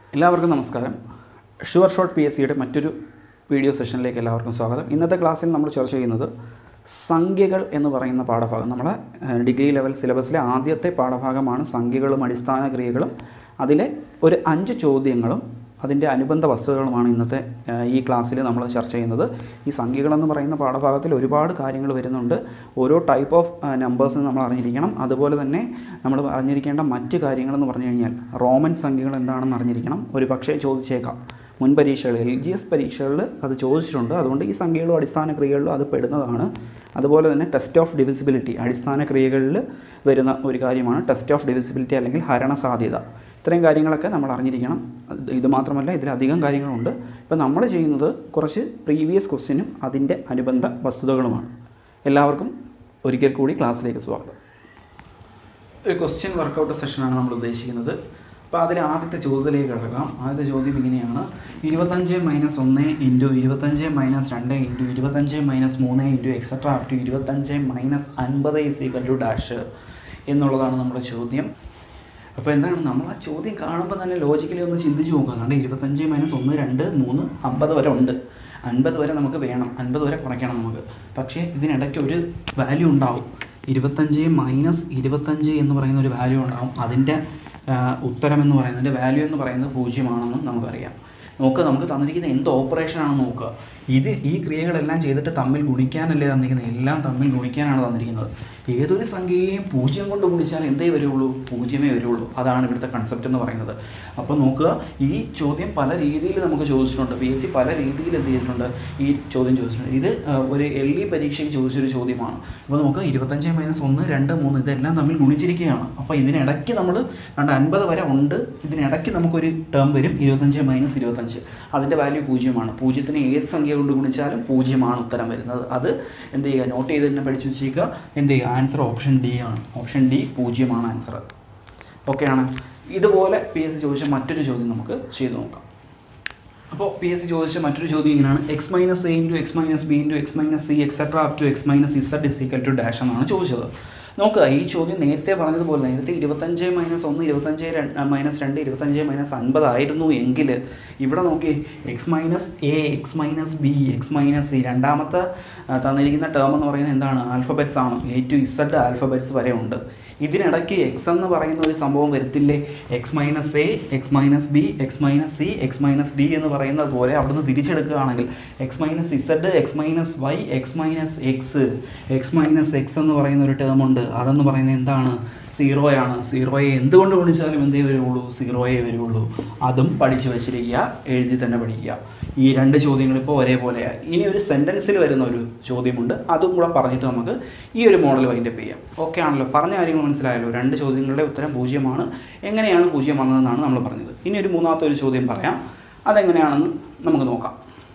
എല്ലാവർക്കും നമസ്കാരം. Sure shot P S സിയുടെ മറ്റൊരു വീഡിയോ സെഷനിലേക്ക് എല്ലാവർക്കും സ്വാഗതം. ഇന്നത്തെ ക്ലാസ്സിൽ നമ്മൾ ചർച്ച ചെയ്യുന്നത് സംഖ്യകൾ എന്ന് പറയുന്ന പാഠഭാഗം. നമ്മുടെ ഡിഗ്രി ലെവൽ സിലബസിലെ ആദ്യത്തെ പാഠഭാഗമാണ് സംഖ്യകളും അടിസ്ഥാന ക്രിയകളും. അതിലെ ഒരു 5 ചോദ്യങ്ങളും അതിൻ്റെ അനുബന്ധ വസ്തുതകളുമാണ് ഇന്നത്തെ ഈ ക്ലാസ്സിൽ നമ്മൾ ചർച്ച ചെയ്യുന്നത്. ഈ സംഖ്യകളെന്ന് പറയുന്ന പാഠഭാഗത്തിൽ ഒരുപാട് കാര്യങ്ങൾ വരുന്നുണ്ട്. ഓരോ ടൈപ്പ് ഓഫ് നമ്പേഴ്സിന് നമ്മൾ അറിഞ്ഞിരിക്കണം. അതുപോലെ തന്നെ നമ്മൾ അറിഞ്ഞിരിക്കേണ്ട മറ്റ് കാര്യങ്ങളെന്ന് പറഞ്ഞു കഴിഞ്ഞാൽ റോമൻ സംഖ്യകൾ എന്താണെന്ന് അറിഞ്ഞിരിക്കണം. ഒരു പക്ഷേ ചോദിച്ചേക്കാം, മുൻ പരീക്ഷകളിൽ LGS പരീക്ഷകളിൽ അത് ചോദിച്ചിട്ടുണ്ട്. അതുകൊണ്ട് ഈ സംഖ്യകളും അടിസ്ഥാന ക്രിയകളിലും അത് പെടുന്നതാണ്. അതുപോലെ തന്നെ ടെസ്റ്റ് ഓഫ് ഡിവിസിബിലിറ്റി അടിസ്ഥാന ക്രിയകളിൽ വരുന്ന ഒരു കാര്യമാണ് ടെസ്റ്റ് ഓഫ് ഡിവിസിബിലിറ്റി അല്ലെങ്കിൽ ഹരണ സാധ്യത. ഇത്രയും കാര്യങ്ങളൊക്കെ നമ്മൾ അറിഞ്ഞിരിക്കണം. ഇത് മാത്രമല്ല, ഇതിലധികം കാര്യങ്ങളുണ്ട്. ഇപ്പോൾ നമ്മൾ ചെയ്യുന്നത് കുറച്ച് പ്രീവിയസ് ക്വസ്റ്റ്യനും അതിൻ്റെ അനുബന്ധ വസ്തുതകളുമാണ്. എല്ലാവർക്കും ഒരിക്കൽ കൂടി ക്ലാസ്സിലേക്ക് സ്വാഗതം. ഒരു ക്വസ്റ്റ്യൻ വർക്കൗട്ട് സെഷനാണ് നമ്മൾ ഉദ്ദേശിക്കുന്നത്. അപ്പോൾ അതിൽ ആദ്യത്തെ ചോദ്യത്തിലേക്ക് കിടക്കാം. ആദ്യത്തെ ചോദ്യം ഇങ്ങനെയാണ്: 25 - 1 × 25 - 2 × 25 - 3 എക്സെട്ര അപ് ടു 25 - 50 ഡാഷ് എന്നുള്ളതാണ് നമ്മുടെ ചോദ്യം. അപ്പോൾ എന്താണ്, നമ്മൾ ആ ചോദ്യം കാണുമ്പോൾ തന്നെ ലോജിക്കലി ഒന്ന് ചിന്തിച്ച് നോക്കുക. കാരണം 25 - 1, 2, 3, 50 വരെ ഉണ്ട്. 50 വരെ നമുക്ക് വേണം, 50 വരെ കുറയ്ക്കണം നമുക്ക്. പക്ഷേ ഇതിനിടയ്ക്ക് ഒരു വാല്യൂ ഉണ്ടാവും. 25 - 25 എന്ന് പറയുന്ന ഒരു വാല്യൂ ഉണ്ടാവും. അതിൻ്റെ ഉത്തരം എന്ന് പറയുന്നത്, അതിൻ്റെ വാല്യൂ എന്ന് പറയുന്നത് 0 ആണെന്നും നമുക്കറിയാം. നമുക്ക് തന്നിരിക്കുന്ന എന്ത് ഓപ്പറേഷനാണെന്ന് നോക്കുക. ഈ ക്രിയകളെല്ലാം ചെയ്തിട്ട് തമ്മിൽ ഗുണിക്കാനല്ലേ തന്നിരിക്കുന്നത്, എല്ലാം തമ്മിൽ ഗുണിക്കാനാണ് തന്നിരിക്കുന്നത്. ഏതൊരു സംഖ്യയെയും 0 കൊണ്ട് ഗുണിച്ചാൽ എന്തേ വരുള്ളൂ, 0 വരുള്ളൂ. അതാണ് ഇവിടുത്തെ കൺസെപ്റ്റ് എന്ന് പറയുന്നത്. അപ്പോൾ നോക്കുക, ഈ ചോദ്യം പല രീതിയിൽ നമുക്ക് ചോദിച്ചിട്ടുണ്ട്. PSC പല രീതിയിൽ എന്ത് ചെയ്തിട്ടുണ്ട്, ഈ ചോദ്യം ചോദിച്ചിട്ടുണ്ട്. ഇത് ഒരു LE പരീക്ഷയ്ക്ക് ചോദിച്ചൊരു ചോദ്യമാണ്. അപ്പോൾ നോക്കുക, 25 - 1, 2, 3 ഇതെല്ലാം തമ്മിൽ ഗുണിച്ചിരിക്കുകയാണ്. അപ്പോൾ ഇതിനിടയ്ക്ക് നമ്മൾ 50 വരെ ഉണ്ട്. ഇതിനിടയ്ക്ക് നമുക്കൊരു ടേം വരും 25 - 25. അതിൻ്റെ വാല്യൂ 0 ആണ്. 0-ന് ഏത് സംഖ്യ കൊണ്ട് ഗുണിച്ചാലും 0 ആണ് ഉത്തരം വരുന്നത്. അത് എന്ത് ചെയ്യുക, നോട്ട് ചെയ്ത് തന്നെ പഠിച്ചു വെച്ചേക്കുക. എന്ത് ചെയ്യുക, ആൻസർ ഓപ്ഷൻ D ആണ്. ഓപ്ഷൻ D 0 ആണ് ആൻസർ. ഓക്കെ ആണ്. ഇതുപോലെ PSC ചോദിച്ച മറ്റൊരു ചോദ്യം നമുക്ക് ചെയ്ത് നോക്കാം. അപ്പോൾ PSC ചോദിച്ച മറ്റൊരു ചോദ്യം ഇങ്ങനെയാണ്: x - a × x - b × x - c etcetera up to x - z dash എന്നാണ് ചോദിച്ചത്. നോക്കുക, ഈ ചോദ്യം നേരത്തെ പറഞ്ഞതുപോലെ നേരത്തെ 25 - 1, 25 - 2, 25 - 50 ആയിരുന്നു എങ്കിൽ ഇവിടെ നോക്കി x - a, x - b, x - c രണ്ടാമത്തെ തന്നിരിക്കുന്ന ടേം എന്ന് പറയുന്നത് എന്താണ്, ആൽഫബറ്റ്സ് ആണ്. A to Z ആൽഫബറ്റ്സ് വരെ ഉണ്ട്. ഇതിനിടയ്ക്ക് x എന്ന് പറയുന്ന ഒരു സംഭവം വരത്തില്ലേ. x - a, x - b, x - c, x - d എന്ന് പറയുന്നത് പോലെ അവിടുന്ന് തിരിച്ചെടുക്കുകയാണെങ്കിൽ x - z, x - y, x - x എന്ന് പറയുന്ന ഒരു ടേം ഉണ്ട്. അതെന്ന് പറയുന്നത് എന്താണ്, 0 ആണ്. 0യെ എന്തുകൊണ്ട് ഗുണിച്ചാലും എന്തേ വരുള്ളൂ, 0യെ വരുള്ളൂ. അതും പഠിച്ചു വെച്ചിരിക്കുക, എഴുതി തന്നെ പഠിക്കുക. ഈ 2 ചോദ്യങ്ങൾ ഇപ്പോൾ ഒരേപോലെയാണ്. ഇനി ഒരു സെൻറ്റൻസിൽ വരുന്ന ഒരു ചോദ്യമുണ്ട്, അതും കൂടെ പറഞ്ഞിട്ട് നമുക്ക് ഈ ഒരു മോഡൽ വൈൻഡപ്പ് ചെയ്യാം. ഓക്കെ ആണല്ലോ, പറഞ്ഞ കാര്യങ്ങൾ മനസ്സിലായല്ലോ. 2 ചോദ്യങ്ങളുടെ ഉത്തരം 0 ആണ്. എങ്ങനെയാണ് 0 വന്നതെന്നാണ് നമ്മൾ പറഞ്ഞത്. ഇനി ഒരു മൂന്നാമത്തെ ഒരു ചോദ്യം പറയാം, അതെങ്ങനെയാണെന്ന് നമുക്ക് നോക്കാം.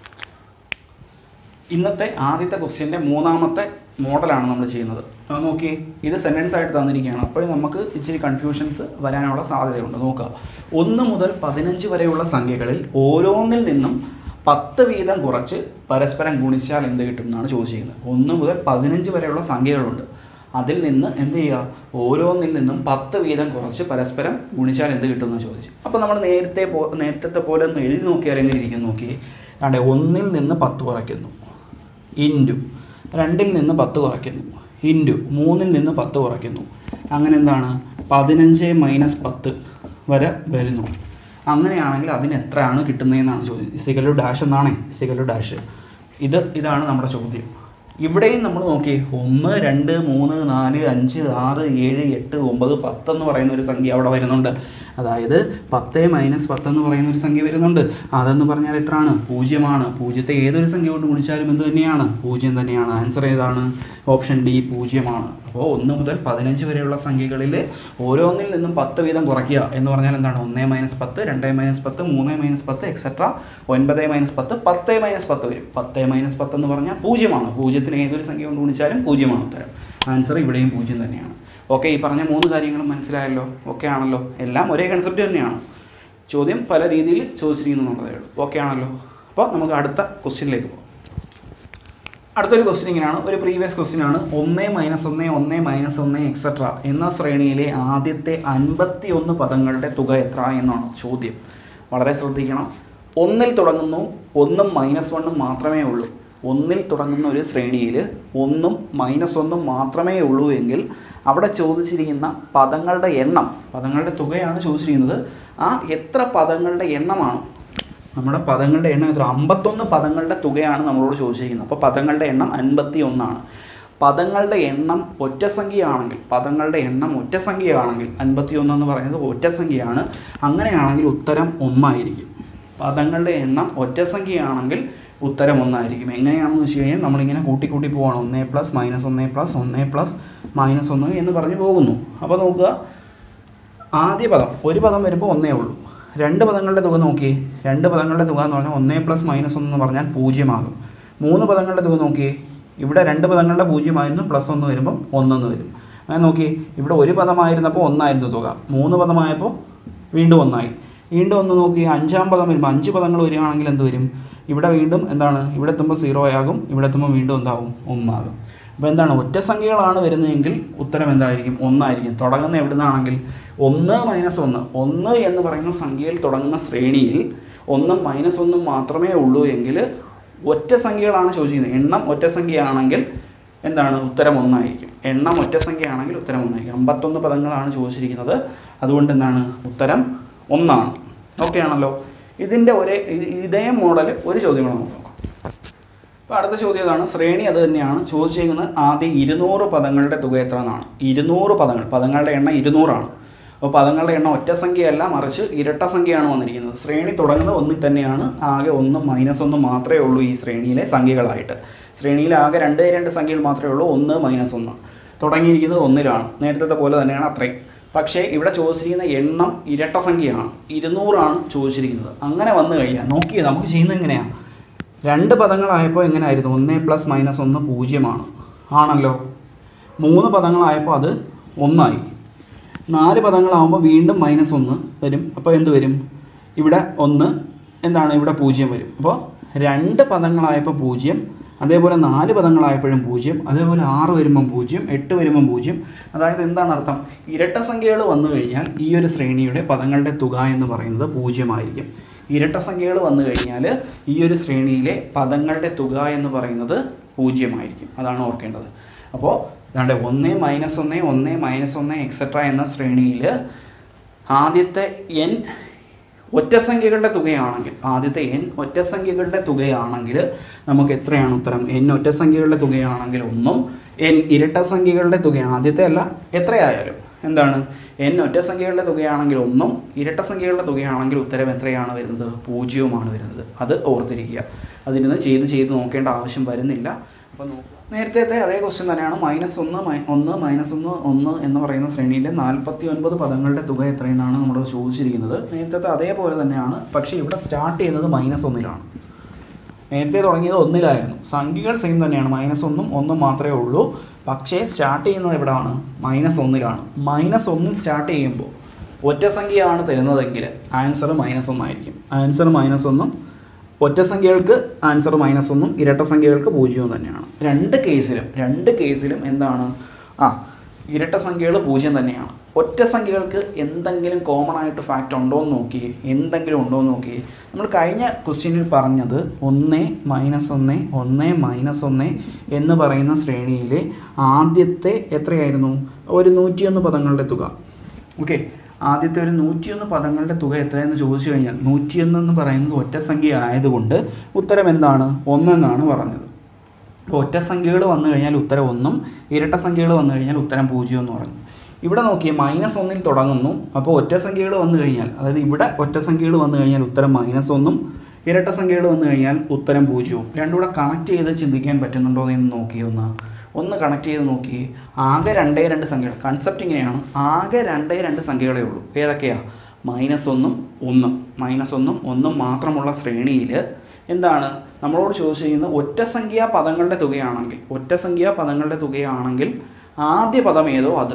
ഇന്നത്തെ ആദ്യത്തെ ക്വസ്റ്റ്യൻ്റെ മൂന്നാമത്തെ മോഡലാണ് നമ്മൾ ചെയ്യുന്നത്. നോക്കി, ഇത് സെൻറ്റൻസ് ആയിട്ട് തന്നിരിക്കുകയാണ്. അപ്പോഴും നമുക്ക് ഇച്ചിരി കൺഫ്യൂഷൻസ് വരാനുള്ള സാധ്യതയുണ്ട്. നോക്കുക, 1 മുതൽ 15 വരെയുള്ള സംഖ്യകളിൽ ഓരോന്നിൽ നിന്നും 10 വീതം കുറച്ച് പരസ്പരം ഗുണിച്ചാൽ എന്ത് കിട്ടും എന്നാണ് ചോദിച്ചിരിക്കുന്നത്. 1 മുതൽ 15 വരെയുള്ള സംഖ്യകളുണ്ട്. അതിൽ നിന്ന് എന്ത് ചെയ്യുക, ഓരോന്നിൽ നിന്നും 10 വീതം കുറച്ച് പരസ്പരം ഗുണിച്ചാൽ എന്ത് കിട്ടുമെന്ന് ചോദിച്ചു. അപ്പോൾ നമ്മൾ നേരത്തെ പോലെ ഒന്ന് എഴുതി നോക്കിയാൽ എങ്ങനെ ഇരിക്കും നോക്കി. അവിടെ 1-ൽ നിന്ന് 10 കുറയ്ക്കുന്നു, ഇൻറ്റു 2-ൽ നിന്ന് 10 കുറയ്ക്കുന്നു, ഇൻറ്റു 3-ൽ നിന്ന് 10 കുറയ്ക്കുന്നു. അങ്ങനെ എന്താണ്, 15 - 10 വരെ വരുന്നു. അങ്ങനെയാണെങ്കിൽ അതിന് എത്രയാണ് കിട്ടുന്നതെന്നാണ് ചോദ്യം. ഇസിക്കൽ ടു ഡാഷ് എന്നാണേ, ഇസിക്കൽ ടു ഡാഷ്. ഇതാണ് നമ്മുടെ ചോദ്യം. ഇവിടെയും നമ്മൾ നോക്കി 1, 2, 3, 4, 5, 6, 7, 8, 9, 10 എന്ന് പറയുന്ന ഒരു സംഖ്യ അവിടെ വരുന്നുണ്ട്. അതായത് 10 - 10 എന്ന് പറയുന്ന ഒരു സംഖ്യ വരുന്നുണ്ട്. അതെന്ന് പറഞ്ഞാൽ എത്രയാണ്, 0 ആണ്. 0ത്തെ ഏതൊരു സംഖ്യ കൊണ്ട് ഗുണിച്ചാലും എന്ത് തന്നെയാണ്, 0 തന്നെയാണ്. ആൻസർ ഏതാണ്, ഓപ്ഷൻ D 0 ആണ്. അപ്പോൾ 1 മുതൽ 15 വരെയുള്ള സംഖ്യകളിൽ ഓരോന്നിൽ നിന്നും 10 വീതം കുറയ്ക്കുക എന്ന് പറഞ്ഞാൽ എന്താണ്, 1 - 10, 2 - 10, 3 - 10 എക്സെട്ര 9 - 10, 10 - 10 വരും. 10 - 10 എന്ന് പറഞ്ഞാൽ 0 ആണ്. 0ത്തിന് ഏതൊരു സംഖ്യ കൊണ്ട് ഗുണിച്ചാലും 0 ആണ് ഉത്തരം. ആൻസർ ഇവിടെയും 0 തന്നെയാണ്. ഓക്കെ, ഈ പറഞ്ഞ 3 കാര്യങ്ങളും മനസ്സിലായല്ലോ. ഓക്കെ ആണല്ലോ, എല്ലാം ഒരേ കൺസെപ്റ്റ് തന്നെയാണ്. ചോദ്യം പല രീതിയിൽ ചോദിച്ചിരിക്കുന്നു എന്നുള്ളതേ ഉള്ളൂ. ഓക്കെ ആണല്ലോ. അപ്പോൾ നമുക്ക് അടുത്ത ക്വസ്റ്റ്യനിലേക്ക് പോകാം. അടുത്തൊരു ക്വസ്റ്റ്യൻ ഇങ്ങനെയാണ്, ഒരു പ്രീവിയസ് ക്വസ്റ്റ്യൻ ആണ്. 1 - 1, 1 - 1 എക്സെട്ര എന്ന ശ്രേണിയിലെ ആദ്യത്തെ 51 പദങ്ങളുടെ തുക എത്ര എന്നാണ് ചോദ്യം. വളരെ ശ്രദ്ധിക്കണം. ഒന്നിൽ തുടങ്ങുന്നു, ഒന്നും -1 മാത്രമേ ഉള്ളൂ. ഒന്നിൽ തുടങ്ങുന്ന ഒരു ശ്രേണിയിൽ ഒന്നും -1 മാത്രമേ ഉള്ളൂ എങ്കിൽ അവിടെ ചോദിച്ചിരിക്കുന്ന പദങ്ങളുടെ എണ്ണം, പദങ്ങളുടെ തുകയാണ് ചോദിച്ചിരിക്കുന്നത്. ആ എത്ര പദങ്ങളുടെ എണ്ണമാണ്? നമ്മുടെ പദങ്ങളുടെ എണ്ണം എത്ര? 51 പദങ്ങളുടെ തുകയാണ് നമ്മളോട് ചോദിച്ചിരിക്കുന്നത്. അപ്പോൾ പദങ്ങളുടെ എണ്ണം 51 ആണ്. പദങ്ങളുടെ എണ്ണം ഒറ്റസംഖ്യയാണെങ്കിൽ, പദങ്ങളുടെ എണ്ണം ഒറ്റസംഖ്യയാണെങ്കിൽ 51 എന്ന് പറയുന്നത് ഒറ്റസംഖ്യയാണ്. അങ്ങനെയാണെങ്കിൽ ഉത്തരം 1 ആയിരിക്കും. പദങ്ങളുടെ എണ്ണം ഒറ്റസംഖ്യയാണെങ്കിൽ ഉത്തരം 1 ആയിരിക്കും. എങ്ങനെയാണെന്ന് വെച്ച് കഴിഞ്ഞാൽ നമ്മളിങ്ങനെ കൂട്ടി പോവാണ്. 1 + -1 + 1 + -1 എന്ന് പറഞ്ഞ് പോകുന്നു. അപ്പോൾ നോക്കുക, ആദ്യ പദം ഒരു പദം വരുമ്പോൾ 1 ഉള്ളൂ. രണ്ട് പദങ്ങളുടെ തുക നോക്കി. രണ്ട് പദങ്ങളുടെ തുക എന്ന് പറഞ്ഞാൽ 1 + -1 എന്ന് പറഞ്ഞാൽ 0 ആകും. മൂന്ന് പദങ്ങളുടെ തുക നോക്കി. ഇവിടെ രണ്ട് പദങ്ങളുടെ 0 ആയിരുന്നു, +1 വരുമ്പം 1 എന്ന് വരും. അങ്ങനെ നോക്കി, ഇവിടെ ഒരു പദമായിരുന്നപ്പോൾ 1 ആയിരുന്നു തുക. 3 പദമായപ്പോൾ വീണ്ടും 1 ആയി. വീണ്ടും 1 നോക്കി. അഞ്ചാം പദം വരുമ്പോൾ 5 പദങ്ങൾ വരികയാണെങ്കിൽ എന്ത് വരും? ഇവിടെ വീണ്ടും എന്താണ്? ഇവിടെ എത്തുമ്പോൾ 0 ആകും, ഇവിടെ എത്തുമ്പോൾ വീണ്ടും എന്താകും? 1 ആകും. അപ്പോൾ എന്താണ്? ഒറ്റ സംഖ്യകളാണ് വരുന്നതെങ്കിൽ ഉത്തരം എന്തായിരിക്കും? 1 ആയിരിക്കും. തുടങ്ങുന്ന എവിടെ നിന്നാണെങ്കിൽ 1 - 1, 1 എന്ന് പറയുന്ന സംഖ്യയിൽ തുടങ്ങുന്ന ശ്രേണിയിൽ 1 - 1 മാത്രമേ ഉള്ളൂ എങ്കിൽ ഒറ്റ സംഖ്യകളാണ് ചോദിച്ചിരിക്കുന്നത്. എണ്ണം ഒറ്റ സംഖ്യയാണെങ്കിൽ എന്താണ്? ഉത്തരം 1 ആയിരിക്കും. എണ്ണം ഒറ്റ സംഖ്യയാണെങ്കിൽ ഉത്തരം 1 ആയിരിക്കും. 51 പദങ്ങളാണ് ചോദിച്ചിരിക്കുന്നത്. അതുകൊണ്ട് എന്താണ്? ഉത്തരം 1 ആണ്. ഓക്കെ ആണല്ലോ? ഇതിൻ്റെ ഇതേ മോഡൽ ഒരു ചോദ്യം കൂടെ നോക്കാം. അപ്പോൾ അടുത്ത ചോദ്യം ഇതാണ്. ശ്രേണി അത് തന്നെയാണ് ചോദിച്ചിരിക്കുന്നത്. ആദ്യം 200 പദങ്ങളുടെ തുക എത്ര എന്നാണ്. 200 പദങ്ങൾ, പദങ്ങളുടെ എണ്ണം 200 ആണ്. അപ്പോൾ പദങ്ങളുടെ എണ്ണം ഒറ്റ സംഖ്യയല്ല, മറിച്ച് ഇരട്ട സംഖ്യയാണ് വന്നിരിക്കുന്നത്. ശ്രേണി തുടങ്ങുന്നത് 1 തന്നെയാണ്. ആകെ 1 - 1 മാത്രമേ ഉള്ളൂ ഈ ശ്രേണിയിലെ സംഖ്യകളായിട്ട്. ശ്രേണിയിൽ ആകെ രണ്ട് സംഖ്യകൾ മാത്രമേ ഉള്ളൂ. 1 - 1 തുടങ്ങിയിരിക്കുന്നത് 1-ലാണ്. നേരത്തെ പോലെ തന്നെയാണ് അത്രയും. പക്ഷേ ഇവിടെ ചോദിച്ചിരിക്കുന്ന എണ്ണം ഇരട്ട സംഖ്യയാണ്. 200 ആണ് ചോദിച്ചിരിക്കുന്നത്. അങ്ങനെ വന്നു കഴിഞ്ഞാൽ നോക്കിയേ, നമുക്ക് ചെയ്യുന്നത് എങ്ങനെയാണ്? രണ്ട് പദങ്ങളായപ്പോൾ എങ്ങനെയായിരുന്നു? 1 + -1 0 ആണല്ലോ. 3 പദങ്ങളായപ്പോൾ അത് 1 ആയി. 4 പദങ്ങളാകുമ്പോൾ വീണ്ടും -1 വരും. അപ്പോൾ എന്ത് വരും? ഇവിടെ 1 എന്താണ്? ഇവിടെ 0 വരും. അപ്പോൾ 2 പദങ്ങളായപ്പോൾ 0, അതേപോലെ 4 പദങ്ങളായപ്പോഴും 0, അതേപോലെ 6 വരുമ്പം 0, 8 വരുമ്പം 0. അതായത് എന്താണ് അർത്ഥം? ഇരട്ട സംഖ്യകൾ വന്നു കഴിഞ്ഞാൽ ഈ ഒരു ശ്രേണിയുടെ പദങ്ങളുടെ തുക എന്ന് പറയുന്നത് 0 ആയിരിക്കും. ഇരട്ട സംഖ്യകൾ വന്നു കഴിഞ്ഞാൽ ഈ ഒരു ശ്രേണിയിലെ പദങ്ങളുടെ തുക എന്ന് പറയുന്നത് 0 ആയിരിക്കും. അതാണ് ഓർക്കേണ്ടത്. അപ്പോൾ അതാണ്ട് 1 - 1, 1 - 1 എക്സെട്ര എന്ന ശ്രേണിയിൽ ആദ്യത്തെ n ഒറ്റസംഖ്യകളുടെ തുകയാണെങ്കിൽ, ആദ്യത്തെ n ഒറ്റസംഖ്യകളുടെ തുകയാണെങ്കിൽ നമുക്ക് എത്രയാണ് ഉത്തരം? n ഒറ്റസംഖ്യകളുടെ തുകയാണെങ്കിൽ 1, n ഇരട്ട സംഖ്യകളുടെ തുക ആദ്യത്തെ അല്ല എത്രയായാലും എന്താണ്? n ഒറ്റസംഖ്യകളുടെ തുകയാണെങ്കിൽ 1, ഇരട്ട സംഖ്യകളുടെ തുകയാണെങ്കിൽ ഉത്തരം എത്രയാണ് വരുന്നത്? 0 വരുന്നത്. അത് ഓർത്തിരിക്കുക. അതിന് ചെയ്ത് നോക്കേണ്ട ആവശ്യം വരുന്നില്ല. അപ്പോൾ നേരത്തെ അതേ ക്വസ്റ്റ്യൻ തന്നെയാണ്. -1, 1 - 1 എന്ന് പറയുന്ന ശ്രേണിയിലെ 49 പദങ്ങളുടെ തുക എത്രയെന്നാണ് നമ്മൾ ചോദിച്ചിരിക്കുന്നത്. നേരത്തെ അതേപോലെ തന്നെയാണ്. പക്ഷേ ഇവിടെ സ്റ്റാർട്ട് ചെയ്യുന്നത് -1-ലാണ്. നേരത്തെ തുടങ്ങിയത് 1-ലായിരുന്നു. സംഖ്യകൾ സെയിം തന്നെയാണ്. -1ഉം 1 മാത്രമേ ഉള്ളൂ. പക്ഷേ സ്റ്റാർട്ട് ചെയ്യുന്നത് എവിടെയാണ്? -1-ലാണ്. -1 സ്റ്റാർട്ട് ചെയ്യുമ്പോൾ ഒറ്റസംഖ്യയാണ് തരുന്നതെങ്കിൽ ആൻസർ -1 ആയിരിക്കും. ആൻസർ -1ഉം, ഒറ്റസംഖ്യകൾക്ക് ആൻസർ -1ഉം, ഇരട്ട സംഖ്യകൾക്ക് 0 തന്നെയാണ്. രണ്ട് കേസിലും എന്താണ്? ഇരട്ട സംഖ്യകൾ 0 തന്നെയാണ്. ഒറ്റ സംഖ്യകൾക്ക് എന്തെങ്കിലും കോമൺ ആയിട്ട് ഫാക്റ്റ് ഉണ്ടോ എന്ന് നോക്കിയേ. എന്തെങ്കിലും ഉണ്ടോ എന്ന് നോക്കിയേ. നമ്മൾ കഴിഞ്ഞ ക്വസ്റ്റ്യനിൽ പറഞ്ഞത് 1 - 1, 1 - 1 എന്ന് പറയുന്ന ശ്രേണിയിലെ ആദ്യത്തെ എത്രയായിരുന്നു? ഒരു 101 പദങ്ങളുടെ തുക. ഓക്കെ, ആദ്യത്തെ ഒരു 101 പദങ്ങളുടെ തുക എത്രയെന്ന് ചോദിച്ചു കഴിഞ്ഞാൽ 101 എന്ന് പറയുന്നത് ഒറ്റസംഖ്യ ആയതുകൊണ്ട് ഉത്തരം എന്താണ്? 1 എന്നാണ് പറഞ്ഞത്. അപ്പോൾ ഒറ്റസംഖ്യകൾ വന്നു കഴിഞ്ഞാൽ ഉത്തരം 1ഉം, ഇരട്ട സംഖ്യകൾ വന്നു കഴിഞ്ഞാൽ ഉത്തരം 0 എന്ന് പറഞ്ഞു. ഇവിടെ നോക്കിയേ, -1-ൽ തുടങ്ങുന്നു. അപ്പോൾ ഒറ്റസംഖ്യകൾ വന്നു കഴിഞ്ഞാൽ, അതായത് ഇവിടെ ഒറ്റസംഖ്യകൾ വന്നു കഴിഞ്ഞാൽ ഉത്തരം -1ഉം, ഇരട്ട സംഖ്യകൾ വന്നു കഴിഞ്ഞാൽ ഉത്തരം 0ഉം. രണ്ടും കൂടെ കണക്ട് ചെയ്ത് ചിന്തിക്കാൻ പറ്റുന്നുണ്ടോ എന്ന് നോക്കിയേ. ഒന്ന് കണക്ട് ചെയ്ത് നോക്കി. ആകെ 2 സംഖ്യകൾ. കൺസെപ്റ്റ് ഇങ്ങനെയാണ്. ആകെ 2 സംഖ്യകളേ ഉള്ളൂ. ഏതൊക്കെയാണ്? -1ഉം 1ഉം 1ഉം മാത്രമുള്ള ശ്രേണിയിൽ എന്താണ് നമ്മളോട് ചോദിച്ചിരിക്കുന്നത്? ഒറ്റസംഖ്യാ പദങ്ങളുടെ തുകയാണെങ്കിൽ ആദ്യ പദം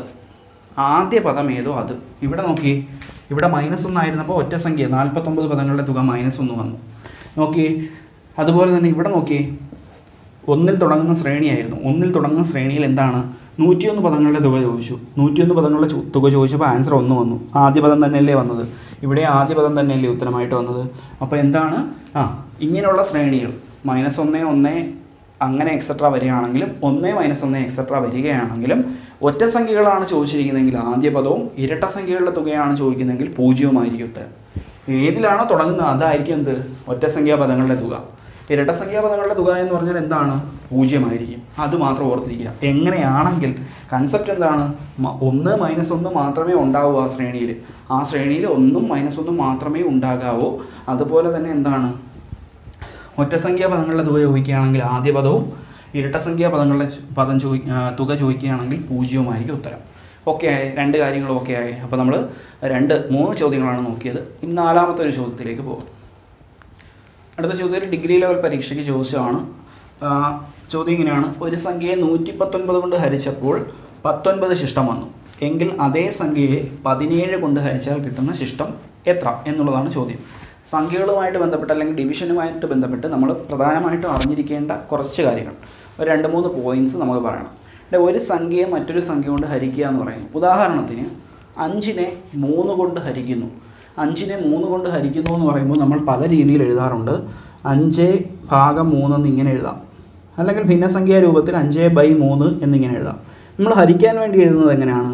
ഏതോ അത്. ഇവിടെ നോക്കി, ഇവിടെ -1 ആയിരുന്നപ്പോൾ ഒറ്റസംഖ്യ 49 പദങ്ങളുടെ തുക -1 വന്നു. നോക്കി, അതുപോലെ തന്നെ ഇവിടെ നോക്കി, 1-ൽ തുടങ്ങുന്ന ശ്രേണിയായിരുന്നു. 1-ൽ തുടങ്ങുന്ന ശ്രേണിയിൽ എന്താണ്? 101 പദങ്ങളുടെ തുക ചോദിച്ചു. 101 പദങ്ങളുടെ തുക ചോദിച്ചപ്പോൾ ആൻസർ 1 വന്നു. ആദ്യ പദം തന്നെയല്ലേ വന്നത്. ഇവിടെ ആദ്യ പദം തന്നെയല്ലേ ഉത്തരമായിട്ട് വന്നത്. അപ്പോൾ എന്താണ്, ഇങ്ങനെയുള്ള ശ്രേണികൾ -1 1 അങ്ങനെ എക്സെട്ര വരികയാണെങ്കിലും 1 -1 എക്സെട്ര വരികയാണെങ്കിലും ഒറ്റ സംഖ്യകളാണ് ചോദിച്ചിരിക്കുന്നതെങ്കിൽ ആദ്യ പദവും ഇരട്ട സംഖ്യകളുടെ തുകയാണ് ചോദിക്കുന്നതെങ്കിൽ 0 ഉത്തരം. ഏതിലാണോ തുടങ്ങുന്നത് അതായിരിക്കും എന്ത്, ഒറ്റ സംഖ്യാ പദങ്ങളുടെ തുക. ഇരട്ട സംഖ്യാ പദങ്ങളുടെ തുക എന്ന് പറഞ്ഞാൽ എന്താണ്, 0 അത് മാത്രം ഓർത്തിരിക്കുക. എങ്ങനെയാണെങ്കിൽ കൺസെപ്റ്റ് എന്താണ്, 1 -1 മാത്രമേ ഉണ്ടാവൂ ആ ശ്രേണിയിൽ. ആ ശ്രേണിയിൽ 1 -1 മാത്രമേ ഉണ്ടാകാവൂ. അതുപോലെ തന്നെ എന്താണ്, ഒറ്റ സംഖ്യാ പദങ്ങളുടെ തുക ചോദിക്കുകയാണെങ്കിൽ ആദ്യ പദവും ഇരട്ട സംഖ്യാ പദങ്ങളുടെ തുക ചോദിക്കുകയാണെങ്കിൽ 0 ഉത്തരം. ഓക്കെ ആയി, രണ്ട് കാര്യങ്ങളും ഓക്കെ ആയി. അപ്പോൾ നമ്മൾ 3 ചോദ്യങ്ങളാണ് നോക്കിയത്. ഇനി 4ാമത്തെ ഒരു ചോദ്യത്തിലേക്ക് പോകും. അടുത്ത ചോദ്യം ഡിഗ്രി ലെവൽ പരീക്ഷയ്ക്ക് ചോദിച്ചതാണ്. ചോദ്യം ഇങ്ങനെയാണ്, ഒരു സംഖ്യയെ 119 കൊണ്ട് ഹരിച്ചപ്പോൾ 19 ശിഷ്ടം വന്നു എങ്കിൽ അതേ സംഖ്യയെ 17 കൊണ്ട് ഹരിച്ചാൽ കിട്ടുന്ന ശിഷ്ടം എത്ര എന്നുള്ളതാണ് ചോദ്യം. സംഖ്യകളുമായിട്ട് ബന്ധപ്പെട്ട് അല്ലെങ്കിൽ ഡിവിഷനുമായിട്ട് ബന്ധപ്പെട്ട് നമ്മൾ പ്രധാനമായിട്ടും അറിഞ്ഞിരിക്കേണ്ട കുറച്ച് കാര്യങ്ങൾ, ഒരു 2-3 പോയിൻറ്റ്സ് നമുക്ക് പറയണം. ഒരു സംഖ്യയെ മറ്റൊരു സംഖ്യ കൊണ്ട് ഹരിക്കുക എന്ന് പറയുന്നു. ഉദാഹരണത്തിന് 5നെ 3 കൊണ്ട് ഹരിക്കുന്നു. 5നെ 3 കൊണ്ട് ഹരിക്കുന്നു എന്ന് പറയുമ്പോൾ നമ്മൾ പല രീതിയിൽ എഴുതാറുണ്ട്. 5/3 എന്നിങ്ങനെ എഴുതാം, അല്ലെങ്കിൽ ഭിന്നസംഖ്യാ രൂപത്തിൽ 5/3 എന്നിങ്ങനെ എഴുതാം. നമ്മൾ ഹരിക്കാൻ വേണ്ടി എഴുതുന്നത് എങ്ങനെയാണ്,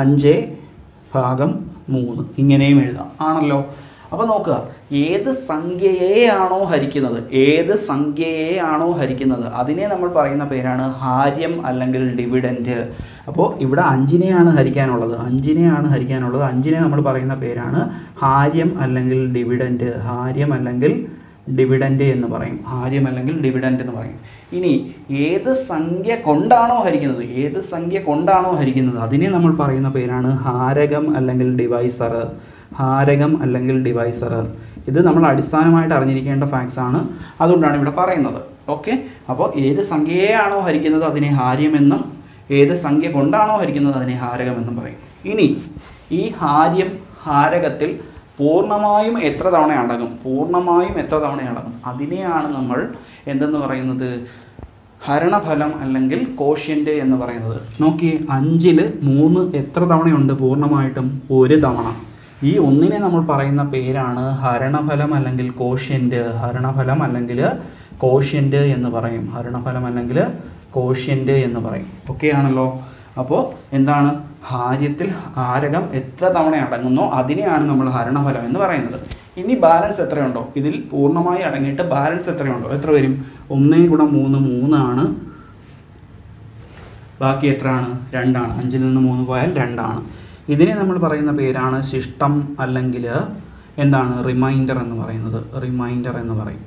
5/3 ഇങ്ങനെയും എഴുതാം ആണല്ലോ. അപ്പോൾ നോക്കുക, ഏത് സംഖ്യയെയാണോ ഹരിക്കുന്നത് അതിനെ നമ്മൾ പറയുന്ന പേരാണ് ഹാര്യം അല്ലെങ്കിൽ ഡിവിഡൻറ്റ്. അപ്പോൾ ഇവിടെ 5നെയാണ് ഹരിക്കാനുള്ളത്. 5നെ നമ്മൾ പറയുന്ന പേരാണ് ഹാര്യം അല്ലെങ്കിൽ ഡിവിഡൻറ്റ് എന്ന് പറയും. ഇനി ഏത് സംഖ്യ കൊണ്ടാണോ ഹരിക്കുന്നത് അതിനെ നമ്മൾ പറയുന്ന പേരാണ് ഹാരകം അല്ലെങ്കിൽ ഡിവൈസർ. ഇത് നമ്മൾ അടിസ്ഥാനമായിട്ട് അറിഞ്ഞിരിക്കേണ്ട ഫാക്ട്സ് ആണ്, അതുകൊണ്ടാണ് ഇവിടെ പറയുന്നത്. ഓക്കെ, അപ്പോൾ ഏത് സംഖ്യയെയാണോ ഹരിക്കുന്നത് അതിനെ ഹാര്യമെന്നും ഏത് സംഖ്യ കൊണ്ടാണോ ഹരിക്കുന്നത് അതിനെ ഹാരകമെന്നും പറയും. ഇനി ഈ ഹാരകത്തിൽ പൂർണ്ണമായും എത്ര തവണ അടങ്ങും അതിനെയാണ് നമ്മൾ എന്തെന്ന് പറയുന്നത്, ഹരണഫലം അല്ലെങ്കിൽ കോഷ്യൻ്റ് എന്ന് പറയുന്നത്. നോക്കി, 5ൽ 3 എത്ര തവണയുണ്ട് പൂർണ്ണമായിട്ടും? 1 തവണ. ഈ 1നെ നമ്മൾ പറയുന്ന പേരാണ് ഹരണഫലം അല്ലെങ്കിൽ കോഷ്യൻ്റ് എന്ന് പറയും. ഓക്കെ ആണല്ലോ. അപ്പോൾ എന്താണ്, ഹാരകം എത്ര തവണ അടങ്ങുന്നോ അതിനെയാണ് നമ്മൾ ഹരണഫലം എന്ന് പറയുന്നത്. ഇനി ബാലൻസ് എത്രയുണ്ടോ, ഇതിൽ പൂർണ്ണമായി അടങ്ങിയിട്ട് ബാലൻസ് എത്രയുണ്ടോ, എത്ര വരും? 1 × 3 3 ആണ്, ബാക്കി എത്രയാണ്? 2 ആണ്. 5ൽ നിന്ന് 3 പോയാൽ 2 ആണ്. ഇതിനെ നമ്മൾ പറയുന്ന പേരാണ് ശിഷ്ടം അല്ലെങ്കിൽ എന്താണ്, റിമൈൻഡർ എന്ന് പറയും.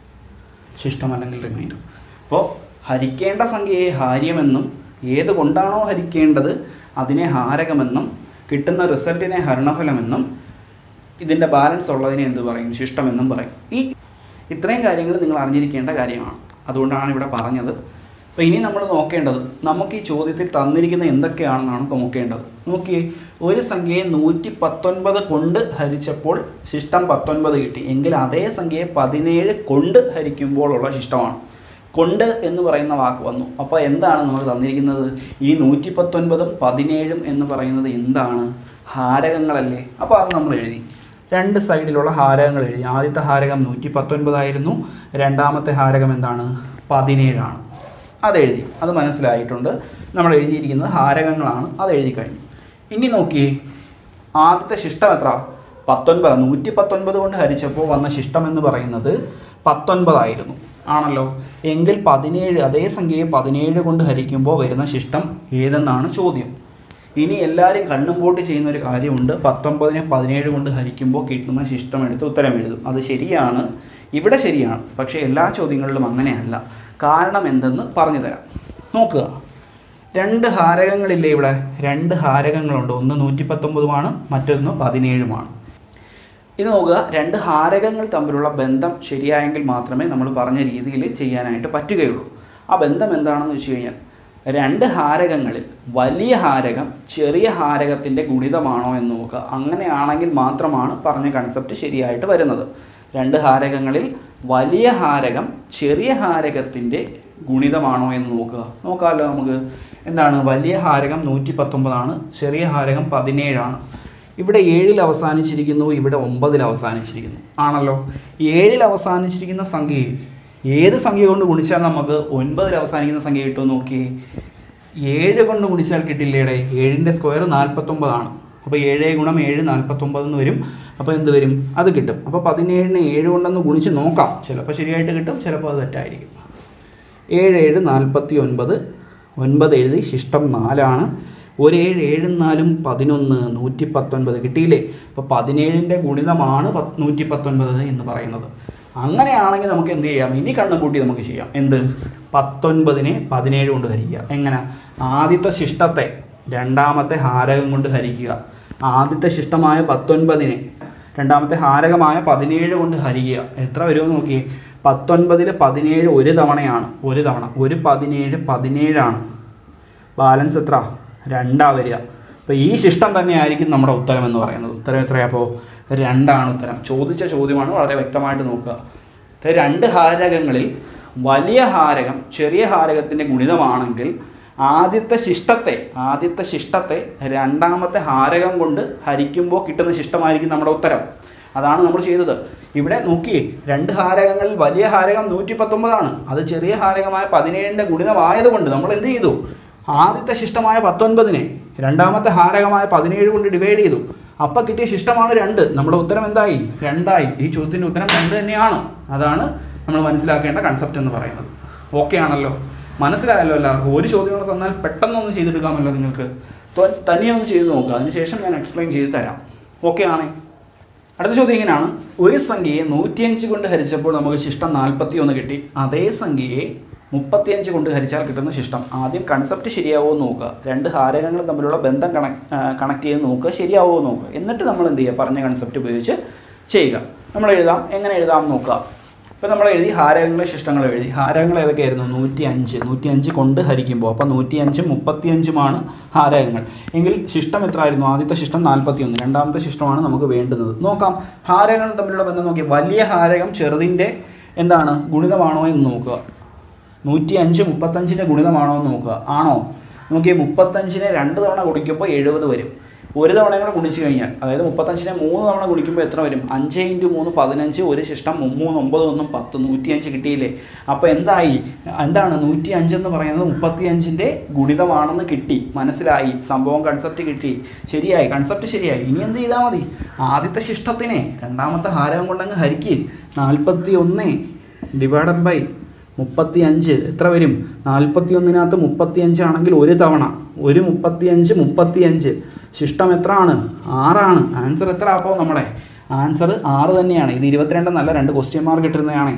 ശിഷ്ടം അല്ലെങ്കിൽ റിമൈൻഡർ. അപ്പോൾ ഹരിക്കേണ്ട സംഖ്യയെ ഹാര്യമെന്നും ഏത് കൊണ്ടാണോ ഹരിക്കേണ്ടത് അതിനെ ഹാരകമെന്നും കിട്ടുന്ന റിസൾട്ടിനെ ഹരണഫലമെന്നും ഇതിൻ്റെ ബാലൻസ് ഉള്ളതിനെ എന്ത് പറയും? ശിഷ്ടമെന്നും പറയും. ഇത്രയും കാര്യങ്ങൾ നിങ്ങൾ അറിഞ്ഞിരിക്കേണ്ട കാര്യമാണ്, അതുകൊണ്ടാണ് ഇവിടെ പറഞ്ഞത്. അപ്പോൾ ഇനി നമ്മൾ നോക്കേണ്ടത്, നമുക്ക് ഈ ചോദ്യത്തിൽ തന്നിരിക്കുന്ന എന്തൊക്കെയാണെന്നാണ് നോക്കേണ്ടത്. നോക്കിയേ, ഒരു സംഖ്യയെ 119 കൊണ്ട് ഹരിച്ചപ്പോൾ ശിഷ്ടം 19 കിട്ടി എങ്കിൽ അതേ സംഖ്യയെ 17 കൊണ്ട് ഹരിക്കുമ്പോഴുള്ള ശിഷ്ടമാണ്. കൊണ്ട് എന്ന് പറയുന്ന വാക്ക് വന്നു. അപ്പോൾ എന്താണ് നമ്മൾ തന്നിരിക്കുന്നത്? ഈ 119ഉം 17ഉം എന്ന് പറയുന്നത് എന്താണ്? ഹാരകങ്ങളല്ലേ. അപ്പോൾ അത് നമ്മൾ എഴുതി, 2 സൈഡിലുള്ള ഹാരകങ്ങൾ എഴുതി. ആദ്യത്തെ ഹാരകം 119 ആയിരുന്നു, രണ്ടാമത്തെ ഹാരകം എന്താണ്? 17 ആണ്. അതെഴുതി, അത് മനസ്സിലായിട്ടുണ്ട്. നമ്മൾ എഴുതിയിരിക്കുന്നത് ഹാരകങ്ങളാണ്, അത് എഴുതി കഴിഞ്ഞു. ഇനി നോക്കിയേ, ആദ്യത്തെ ശിഷ്ടം എത്ര? 19. 119 കൊണ്ട് ഹരിച്ചപ്പോൾ വന്ന ശിഷ്ടം എന്ന് പറയുന്നത് 19 ആയിരുന്നു ആണല്ലോ. എങ്കിൽ 17, അതേ സംഖ്യയെ 17 കൊണ്ട് ഹരിക്കുമ്പോൾ വരുന്ന ശിഷ്ടം ഏതെന്നാണ് ചോദ്യം. ഇനി എല്ലാവരും കണ്ണും പൂട്ടി ചെയ്യുന്ന ഒരു കാര്യമുണ്ട്, 19നെ 17 കൊണ്ട് ഹരിക്കുമ്പോൾ കിട്ടുന്ന ശിഷ്ടം എടുത്ത് ഉത്തരം എഴുതും. അത് ശരിയാണ്, ഇവിടെ ശരിയാണ്. പക്ഷേ എല്ലാ ചോദ്യങ്ങളിലും അങ്ങനെയല്ല. കാരണം എന്തെന്ന് പറഞ്ഞു തരാം. നോക്കുക, 2 ഹാരകങ്ങളില്ലേ ഇവിടെ? 2 ഹാരകങ്ങളുണ്ട്. ഒന്ന് 119ഉമാണ്, മറ്റൊന്ന് 17ഉമാണ്. ഇത് നോക്കുക, 2 ഹാരകങ്ങൾ തമ്മിലുള്ള ബന്ധം ശരിയായെങ്കിൽ മാത്രമേ നമ്മൾ പറഞ്ഞ രീതിയിൽ ചെയ്യാനായിട്ട് പറ്റുകയുള്ളൂ. ആ ബന്ധം എന്താണെന്ന് വെച്ച് കഴിഞ്ഞാൽ, 2 ഹാരകങ്ങളിൽ വലിയ ഹാരകം ചെറിയ ഹാരകത്തിൻ്റെ ഗുണിതമാണോ എന്ന് നോക്കുക. അങ്ങനെയാണെങ്കിൽ മാത്രമാണ് പറഞ്ഞ കൺസെപ്റ്റ് ശരിയായിട്ട് വരുന്നത്. 2 ഹാരകങ്ങളിൽ വലിയ ഹാരകം ചെറിയ ഹാരകത്തിൻ്റെ ഗുണിതമാണോ എന്ന് നോക്കാമല്ലോ നമുക്ക്. എന്താണ്? വലിയ ഹാരകം 119 ആണ്, ചെറിയ ഹാരകം 17 ആണ്. ഇവിടെ 7-ൽ അവസാനിച്ചിരിക്കുന്നു, ഇവിടെ 9-ൽ അവസാനിച്ചിരിക്കുന്നു ആണല്ലോ. 7-ൽ അവസാനിച്ചിരിക്കുന്ന സംഖ്യയെ ഏത് സംഖ്യ കൊണ്ട് ഗുണിച്ചാൽ നമുക്ക് 9-ൽ അവസാനിക്കുന്ന സംഖ്യ കിട്ടുമെന്ന് നോക്കിയേ. 7 കൊണ്ട് ഗുണിച്ചാൽ കിട്ടില്ലേടെ, 7ൻ്റെ സ്ക്വയർ 49 ആണ്. അപ്പോൾ 7 ഗുണം 7 49 എന്ന് വരും. അപ്പോൾ എന്ത് വരും? അത് കിട്ടും. അപ്പോൾ 17നെ 7 കൊണ്ടൊന്ന് ഗുണിച്ച് നോക്കാം. ചിലപ്പോൾ ശരിയായിട്ട് കിട്ടും, ചിലപ്പോൾ അത് തെറ്റായിരിക്കും. 7 7 49, 9 എഴുതി, ശിഷ്ടം 4 ഒരു 7 7 4 11 119 കിട്ടിയില്ലേ. അപ്പോൾ 17ൻ്റെ ഗുണിതമാണ് 119 എന്ന് പറയുന്നത്. അങ്ങനെയാണെങ്കിൽ നമുക്ക് എന്ത് ചെയ്യാം? ഇനി കണ്ണും കൂട്ടി നമുക്ക് ചെയ്യാം. എന്ത്? 19നെ 17 കൊണ്ട് ഹരിക്കുക. എങ്ങനെ? ആദ്യത്തെ ശിഷ്ടത്തെ രണ്ടാമത്തെ ഹാരകം കൊണ്ട് ഹരിക്കുക. ആദ്യത്തെ ശിഷ്ടമായ 19നെ രണ്ടാമത്തെ ഹാരകമായ 17 കൊണ്ട് ഹരിക്കുക. എത്ര വരുമെന്ന് നോക്കിയേ. 19ൽ 17 ഒരു തവണയാണ്, ഒരു തവണ. ഒരു 17 17ആണ്. ബാലൻസ് എത്ര? 2 വരിക. അപ്പോൾ ഈ ശിഷ്ടം തന്നെയായിരിക്കും നമ്മുടെ ഉത്തരം എന്ന് പറയുന്നത്. ഉത്തരം എത്രയാണ്? അപ്പോൾ 2 ഉത്തരം. ചോദിച്ച ചോദ്യമാണ്, വളരെ വ്യക്തമായിട്ട് നോക്കുക. 2 ഹാരകങ്ങളിൽ വലിയ ഹാരകം ചെറിയ ഹാരകത്തിൻ്റെ ഗുണിതമാണെങ്കിൽ ആദ്യത്തെ ശിഷ്ടത്തെ രണ്ടാമത്തെ ഹാരകം കൊണ്ട് ഹരിക്കുമ്പോൾ കിട്ടുന്ന ശിഷ്ടമായിരിക്കും നമ്മുടെ ഉത്തരം. അതാണ് നമ്മൾ ചെയ്തത്. ഇവിടെ നോക്കിയേ, 2 ഹാരകങ്ങളിൽ വലിയ ഹാരകം 119 ആണ്. അത് ചെറിയ ഹാരകമായ 17ൻ്റെ ഗുണിതമായതുകൊണ്ട് നമ്മൾ എന്ത് ചെയ്തു? ആദ്യത്തെ ശിഷ്ടമായ 19നെ രണ്ടാമത്തെ ഹാരകമായ 17 കൊണ്ട് ഡിവൈഡ് ചെയ്തു. അപ്പോൾ കിട്ടിയ ശിഷ്ടമാണ് 2. നമ്മുടെ ഉത്തരം എന്തായി? 2 ഈ ചോദ്യത്തിൻ്റെ ഉത്തരം 2 തന്നെയാണ്. അതാണ് നമ്മൾ മനസ്സിലാക്കേണ്ട കൺസെപ്റ്റ് എന്ന് പറയുന്നത്. ഓക്കെ ആണല്ലോ? മനസ്സിലായല്ലോ എല്ലാവർക്കും? ഒരു ചോദ്യം കൂടെ തന്നാൽ പെട്ടെന്നൊന്ന് ചെയ്തെടുക്കാമല്ലോ നിങ്ങൾക്ക്. തനിയെ ഒന്ന് ചെയ്ത് നോക്കുക, അതിനുശേഷം ഞാൻ എക്സ്പ്ലെയിൻ ചെയ്ത് തരാം. ഓക്കെ ആണേ? അടുത്ത ചോദ്യം ഇങ്ങനെയാണ്. ഒരു സംഖ്യയെ 105 കൊണ്ട് ഹരിച്ചപ്പോൾ നമുക്ക് ശിഷ്ടം 41 കിട്ടി. അതേ സംഖ്യയെ 35 കൊണ്ട് ഹരിച്ചാൽ കിട്ടുന്ന ശിഷ്ടം. ആദ്യം കൺസെപ്റ്റ് ശരിയാവുമോ എന്ന് നോക്കുക. 2 ഹാരകങ്ങൾ തമ്മിലുള്ള ബന്ധം കണക്ട് ചെയ്ത് നോക്കുക, ശരിയാവുമോ എന്ന് നോക്കുക. എന്നിട്ട് നമ്മൾ എന്ത് ചെയ്യുക? പറഞ്ഞ കൺസെപ്റ്റ് ഉപയോഗിച്ച് ചെയ്യുക. നമ്മൾ എഴുതാം. എങ്ങനെ എഴുതാം നോക്കുക. ഇപ്പോൾ നമ്മൾ എഴുതി, ഹാരകങ്ങളെ ശിഷ്ടങ്ങൾ എഴുതി. ഹാരകങ്ങൾ ഏതൊക്കെയായിരുന്നു? 105 കൊണ്ട് ഹരിക്കുമ്പോൾ. അപ്പോൾ 105ഉം 35ഉമാണ് ഹാരകങ്ങൾ. എങ്കിൽ ശിഷ്ടം എത്ര ആയിരുന്നു? ആദ്യത്തെ ശിഷ്ടം 41, രണ്ടാമത്തെ ശിഷ്ടമാണ് നമുക്ക് വേണ്ടുന്നത്. നോക്കാം ഹാരകങ്ങൾ തമ്മിലുള്ള ബന്ധം നോക്കി. വലിയ ഹാരകം ചെറുതിൻ്റെ എന്താണ്? ഗുണിതമാണോ എന്ന് നോക്കുക. 105 35ൻ്റെ ഗുണിതമാണോ എന്ന് നോക്കുക. ആണോ? നോക്കിയാൽ 35നെ 2 തവണ ഗുണിക്കുമ്പോൾ 70 വരും. ഒരു തവണ കൂടെ ഗുണിച്ച് കഴിഞ്ഞാൽ, അതായത് 35നെ 3 തവണ ഗുണിക്കുമ്പോൾ എത്ര വരും? 5 × 3 15, ഒരു ശിഷ്ടം 3 9 1 10 105 കിട്ടിയില്ലേ. അപ്പോൾ എന്താണ് 105 എന്ന് പറയുന്നത്? 35ൻ്റെ ഗുണിതമാണെന്ന് കിട്ടി. മനസ്സിലായി സംഭവം, കൺസെപ്റ്റ് കിട്ടി. ശരിയായി, കൺസെപ്റ്റ് ശരിയായി. ഇനി എന്ത് ചെയ്താൽ മതി? ആദ്യത്തെ ശിഷ്ടത്തിനെ രണ്ടാമത്തെ ഹാരകം കൊണ്ടങ്ങ് ഹരിക്ക്. 41 / 35 എത്ര വരും? 41നകത്ത് 35 ആണെങ്കിൽ ഒരു തവണ, ഒരു 35 ശിഷ്ടം എത്ര ആണ്? 6 ആൻസർ എത്ര? അപ്പോൾ നമ്മുടെ ആൻസർ 6 തന്നെയാണ്. ഇത് 22 എന്നല്ല, 2 ക്വസ്റ്റ്യൻ മാർക്ക് ഇട്ടിരുന്നതാണ്.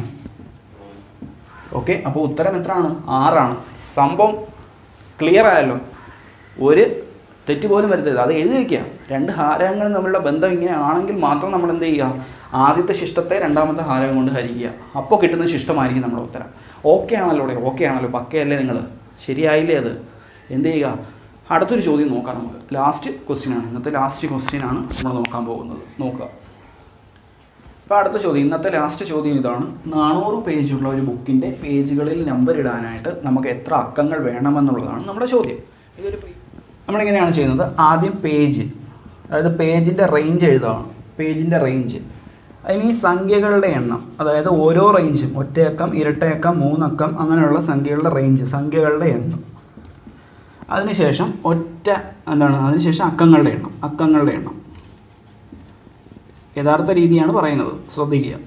ഓക്കെ, അപ്പോൾ ഉത്തരം എത്ര ആണ്? 6. സംഭവം ക്ലിയർ ആയല്ലോ? ഒരു തെറ്റ് പോലും വരുത്തരുത്, അത് എഴുതി വയ്ക്കുക. 2 ഹാരകങ്ങൾ തമ്മിലുള്ള ബന്ധം ഇങ്ങനെ ആണെങ്കിൽ മാത്രം നമ്മൾ എന്ത് ചെയ്യുക? ആദ്യത്തെ ശിഷ്ടത്തെ രണ്ടാമത്തെ ഹാരകം കൊണ്ട് ഹരിക്കുക. അപ്പോൾ കിട്ടുന്ന ശിഷ്ടമായിരിക്കും നമ്മുടെ ഉത്തരം. ഓക്കെ ആണല്ലോ? ഓക്കെ ആണല്ലോ? പക്കയല്ലേ നിങ്ങൾ? ശരിയായില്ലേ? അത് എന്ത് ചെയ്യുക? അടുത്തൊരു ചോദ്യം നോക്കാം നമുക്ക്. ലാസ്റ്റ് ക്വസ്റ്റ്യനാണ്, ഇന്നത്തെ ലാസ്റ്റ് ക്വസ്റ്റ്യനാണ് നമ്മൾ നോക്കാൻ പോകുന്നത്. നോക്കുക. അപ്പോൾ അടുത്ത ചോദ്യം, ഇന്നത്തെ ലാസ്റ്റ് ചോദ്യം ഇതാണ്. 400 പേജുള്ള ഒരു ബുക്കിൻ്റെ പേജുകളിൽ നമ്പർ ഇടാനായിട്ട് നമുക്ക് എത്ര അക്കങ്ങൾ വേണമെന്നുള്ളതാണ് നമ്മുടെ ചോദ്യം. നമ്മളിങ്ങനെയാണ് ചെയ്യുന്നത്. ആദ്യം പേജ്, അതായത് പേജിൻ്റെ റേഞ്ച് എഴുതുകയാണ്. പേജിൻ്റെ റേഞ്ച്, അതിന് ഈ സംഖ്യകളുടെ എണ്ണം, അതായത് ഓരോ റേഞ്ചും ഒറ്റയക്കം, ഇരട്ടയക്കം, 3 അക്കം അങ്ങനെയുള്ള സംഖ്യകളുടെ റേഞ്ച്, സംഖ്യകളുടെ എണ്ണം. അതിനുശേഷം അതിനുശേഷം അക്കങ്ങളുടെ എണ്ണം. യഥാർത്ഥ രീതിയാണ് പറയുന്നത്, ശ്രദ്ധിക്കുക.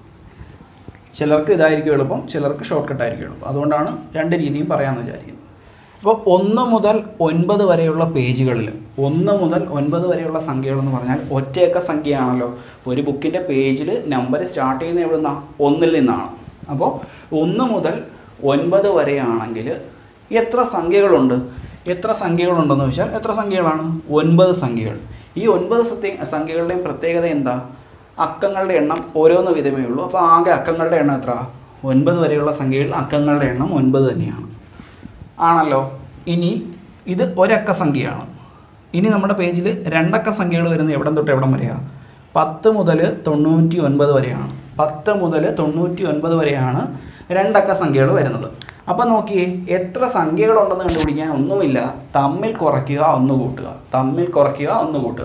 ചിലർക്ക് ഇതായിരിക്കും എളുപ്പം, ചിലർക്ക് ഷോർട്ട് കട്ടായിരിക്കും എളുപ്പം. അതുകൊണ്ടാണ് 2 രീതിയും പറയാമെന്ന് വിചാരിക്കുന്നത്. അപ്പോൾ 1 മുതൽ 9 വരെയുള്ള പേജുകളിൽ 1 മുതൽ 9 വരെയുള്ള സംഖ്യകളെന്ന് പറഞ്ഞാൽ ഒറ്റയക്ക സംഖ്യയാണല്ലോ. ഒരു ബുക്കിൻ്റെ പേജിൽ നമ്പർ സ്റ്റാർട്ട് ചെയ്യുന്നത് എവിടെ നിന്നാണ്? 1-ൽ നിന്നാണ്. അപ്പോൾ 1 മുതൽ 9 വരെയാണെങ്കിൽ എത്ര സംഖ്യകളുണ്ട്? എത്ര സംഖ്യകളുണ്ടെന്ന് വെച്ചാൽ എത്ര സംഖ്യകളാണ്? 9 സംഖ്യകൾ. ഈ 9 സംഖ്യകളുടെയും പ്രത്യേകത എന്താ? അക്കങ്ങളുടെ എണ്ണം ഓരോന്ന് വിധമേ ഉള്ളൂ. അപ്പോൾ ആകെ അക്കങ്ങളുടെ എണ്ണം എത്ര? 9 വരെയുള്ള സംഖ്യകളിൽ അക്കങ്ങളുടെ എണ്ണം 9 തന്നെയാണ്. ആണല്ലോ? ഇനി ഇത് ഒരക്ക സംഖ്യയാണ്. ഇനി നമ്മുടെ പേജിൽ 2 അക്ക സംഖ്യകൾ വരുന്നത് എവിടം തൊട്ട് എവിടം വരെയാണ്? 10 മുതൽ 99 വരെയാണ്. 10 മുതൽ 99 വരെയാണ് 2 അക്ക സംഖ്യകൾ വരുന്നത്. അപ്പോൾ നോക്കിയേ, എത്ര സംഖ്യകളുണ്ടെന്ന് കണ്ടുപിടിക്കാൻ ഒന്നുമില്ല. തമ്മിൽ കുറയ്ക്കുക, 1 കൂട്ടുക. തമ്മിൽ കുറയ്ക്കുക, 1 കൂട്ടുക.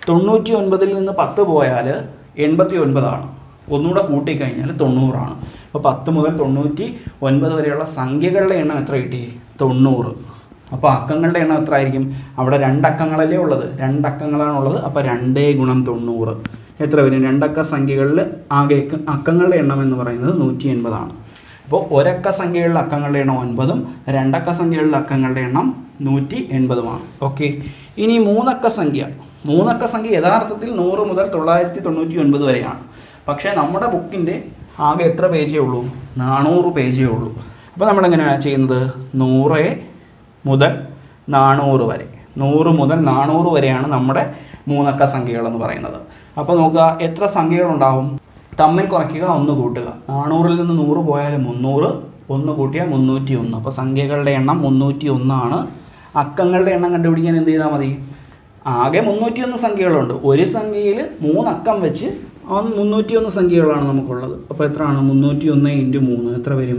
99-ൽ നിന്ന് 10 പോയാൽ 89 ഒന്നുകൂടെ കൂട്ടിക്കഴിഞ്ഞാൽ 90. അപ്പോൾ 10 മുതൽ 99 വരെയുള്ള സംഖ്യകളുടെ എണ്ണം എത്ര കിട്ടി? 90. അപ്പോൾ അക്കങ്ങളുടെ എണ്ണം എത്ര ആയിരിക്കും? അവിടെ 2 അക്കങ്ങളല്ലേ ഉള്ളത്, 2 അക്കങ്ങളാണുള്ളത്. അപ്പോൾ 2 × 90 എത്ര വരും? 2 അക്ക സംഖ്യകളിൽ ആകെ അക്കങ്ങളുടെ എണ്ണം എന്ന് പറയുന്നത് 180. അപ്പോൾ ഒരക്ക സംഖ്യകളിലെ അക്കങ്ങളുടെ എണ്ണം 9ഉം 2 അക്ക സംഖ്യകളിലെ അക്കങ്ങളുടെ എണ്ണം 180. ഓക്കെ. ഇനി 3 അക്ക സംഖ്യ യഥാർത്ഥത്തിൽ 100 മുതൽ 999 വരെയാണ്. പക്ഷേ നമ്മുടെ ബുക്കിൻ്റെ ആകെ എത്ര പേജേ ഉള്ളൂ? 400 പേജേ ഉള്ളൂ. അപ്പോൾ നമ്മളെങ്ങനെയാണ് ചെയ്യുന്നത്? 100 മുതൽ 400 വരെ, 100 മുതൽ 400 വരെയാണ് നമ്മുടെ 3 അക്ക സംഖ്യകളെന്ന് പറയുന്നത്. അപ്പോൾ നോക്കുക, എത്ര സംഖ്യകളുണ്ടാവും? തമ്മിൽ കുറയ്ക്കുക, 1 കൂട്ടുക. 400-ൽ നിന്ന് 100 പോയാൽ 300, 1 കൂട്ടിയാൽ 301. അപ്പോൾ സംഖ്യകളുടെ എണ്ണം 301 ആണ്. അക്കങ്ങളുടെ എണ്ണം കണ്ടുപിടിക്കാൻ എന്ത് ചെയ്താൽ മതി? ആകെ 301 സംഖ്യകളുണ്ട്. ഒരു സംഖ്യയിൽ 3 അക്കം വെച്ച് 301 സംഖ്യകളാണ് നമുക്കുള്ളത്. അപ്പോൾ എത്രയാണ്? 301 × 3 എത്ര വരും?